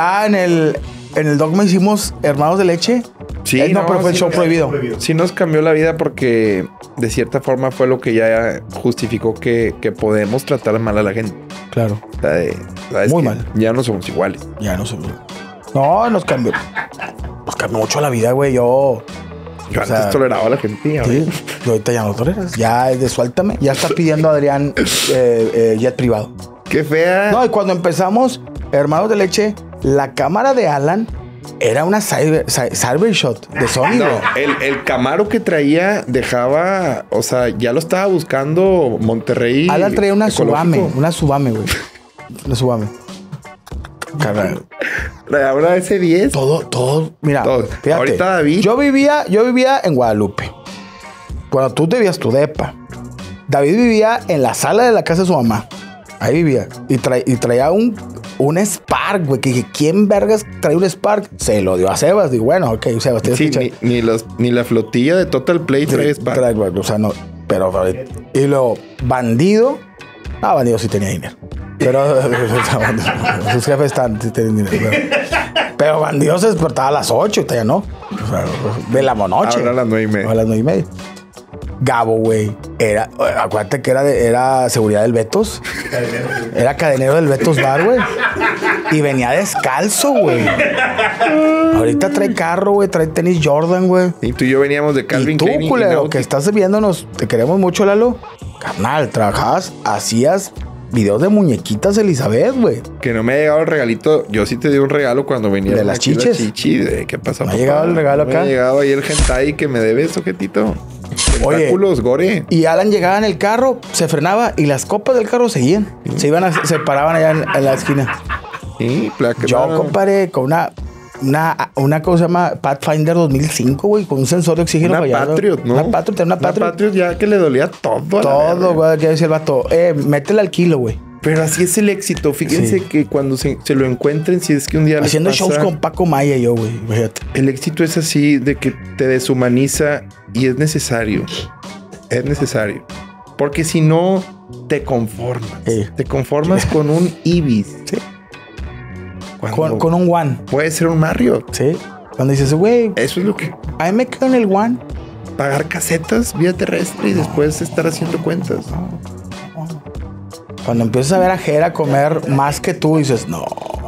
En el Dogma hicimos Hermanos de Leche. Sí, No, pero fue el sí show nos- prohibido. Sí nos cambió la vida porque de cierta forma fue lo que ya justificó que podemos tratar mal a la gente. Claro. O sea, ¿sabes Muy qué? mal. Ya no somos iguales. Ya no somos. No, nos cambió. Nos cambió mucho la vida, güey. Yo Yo O antes sea, toleraba a la gente. Ahora sí, yo ahorita ya no toleras. Ya es de suéltame. Ya está pidiendo Adrián jet privado. Qué fea. No, y cuando empezamos, Hermanos de Leche, la cámara de Alan era una Cybershot de Sony, No, güey. el Camaro que traía dejaba, o sea, ya lo estaba buscando Monterrey. Alan traía una ecológico. Subame, güey. Una Subame. Carnal. Traía una S10. Todo, mira, Todo. fíjate. Ahorita David. Yo vivía en Guadalupe. Cuando tú vivías tu depa. David vivía en la sala de la casa de su mamá. Ahí vivía. Y traía un Spark, güey. Que dije, ¿quién vergas trae un Spark? Se lo dio a Sebas. Digo, bueno, ok, Sebas, tienes Sí, que ni la flotilla de Total Play trae Spark. o sea, no. Pero, y luego, Bandido. Ah, Bandido sí tenía dinero. Pero sus jefes sí tenían dinero. Pero Bandido se despertaba a las 8 y ya no. O sea, de la noche. Ahora a las 9:30. A las 9:30. Gabo, güey. Acuérdate que era seguridad del Betos. Era cadenero del Betos Bar, güey. Y venía descalzo, güey. Ahorita trae carro, güey. Trae tenis Jordan, güey. Y tú y yo veníamos de Calvin Y tú, Klein y culero, Nautic. que estás viéndonos, te queremos mucho, Lalo. Carnal, trabajabas, hacías videos de muñequitas Elizabeth, güey. Que no me ha llegado el regalito. Yo sí te di un regalo cuando venía. ¿De las aquí chiches? ¿Qué pasó? ¿Me ha llegado el regalo Me acá? ha llegado ahí el hentai que me debes, ojetito. Oye. Tentáculos, gore. Y Alan llegaba en el carro, se frenaba y las copas del carro seguían. Se paraban allá en la esquina. Sí, placa. Yo, no. compadre, con una cosa se llama Pathfinder 2005, güey, con un sensor de oxígeno Una fallado. Patriot, ¿no? Una Patriot, tenía una Una Patriot. Patriot ya que le dolía todo. a la Todo, verga. güey, que decía el vato. Métele al kilo, güey. Pero así es el éxito. Fíjense Sí. que cuando se lo encuentren, si es que un día les Haciendo pasa, shows con Paco Maya y yo, güey. Fíjate. el éxito es así de que te deshumaniza y es necesario. Es necesario. Porque si no, te conformas. Sí. Te conformas con un Ibis. Sí. Cuando Con un One. puede ser un Marriott. Sí. Cuando dices, güey, Eso es lo que... ahí me quedo en el One. Pagar casetas vía terrestre y después estar haciendo cuentas. Cuando empiezas a ver a Jera comer más que tú, dices, no.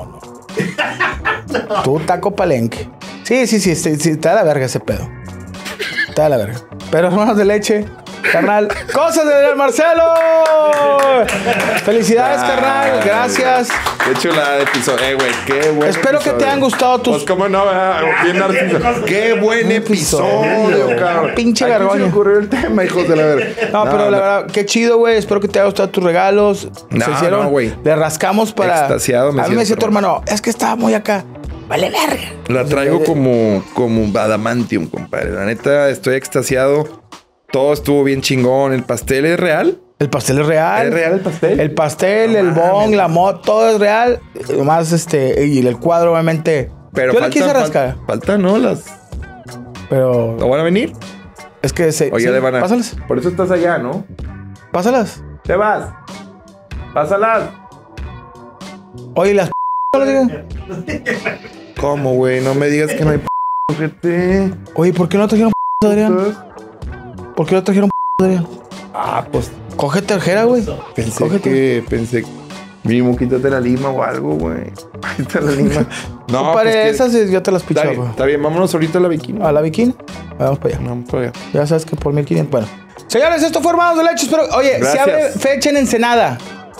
Tú taco palenque. Sí, te da la verga ese pedo. Te da la verga. Pero Hermanos de Leche, carnal. Cosas de Adrián Marcelo. Felicidades, carnal. Gracias. Qué chulada de episodio. Güey, qué buen Espero que te episodio. hayan gustado tus... Pues cómo no, bien narciso. Qué buen episodio, cabrón. Pinche ¿A quién se vergüenza. le ocurrió el tema, hijos de la verga? No, pero la verdad, qué chido, güey. Espero que te haya gustado tus regalos. No, Se hicieron. no, güey. Le rascamos para. Extasiado me a mí me decía siento, tu hermano, es que estaba muy acá. Vale, verga. La traigo como adamantium, compadre. La neta, estoy extasiado. Todo estuvo bien chingón. ¿El pastel es real? El pastel es real. ¿Es real el pastel? El pastel, No el mames. bong, la moto, todo es real. Más y el cuadro, obviamente. Pero yo le quise rascar. Falta, ¿no? ¿No Pero van a venir? es que se. Oye, sí, le van a... Pásalas. Por eso estás allá, ¿no? Pásalas. Te vas. Pásalas. Oye, las no le digan. ¿Cómo, güey? No me digas que no hay gente. Oye, ¿por qué no trajeron Adrián? ¿Por qué no trajeron Adrián? Ah, pues Cógete Jera, güey. pensé mínimo quítate la lima o algo, güey. Ahí está la lima. No, Compadre, pues que- esas yo te las está pichaba, bien, güey. está bien, vámonos ahorita a la bikini. A la bikini. Vamos para allá. Vamos para allá. Ya sabes que por 1500. Bueno. Señores, esto fue Hermanos de Leche. Pero, oye, Gracias. se abre fecha en Ensenada.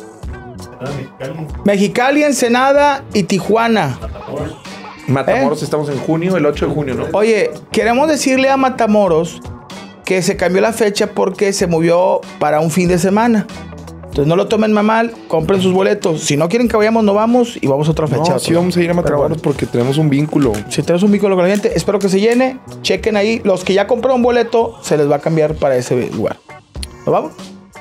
Mexicali, Ensenada y Tijuana. Matamoros, estamos en junio, el 8 de junio, ¿no? Oye, queremos decirle a Matamoros que se cambió la fecha porque se movió para un fin de semana. Entonces no lo tomen mal, compren sus boletos. Si no quieren que vayamos, no vamos y vamos a otra fecha. No, sí vamos a ir a Matamoros bueno. porque tenemos un vínculo. Si tenemos un vínculo con la gente, espero que se llene. Chequen ahí. Los que ya compraron un boleto, se les va a cambiar para ese lugar. ¿Nos vamos?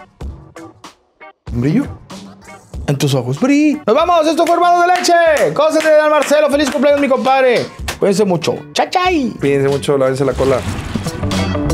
¿Un brillo? En tus ojos. ¡Bri! ¡Nos vamos! Esto fue Hermanos de Leche. Cosas de Adrián Marcelo. Feliz cumpleaños, mi compadre. Cuídense mucho. ¡Chachay! Cuídense mucho, lávense la cola.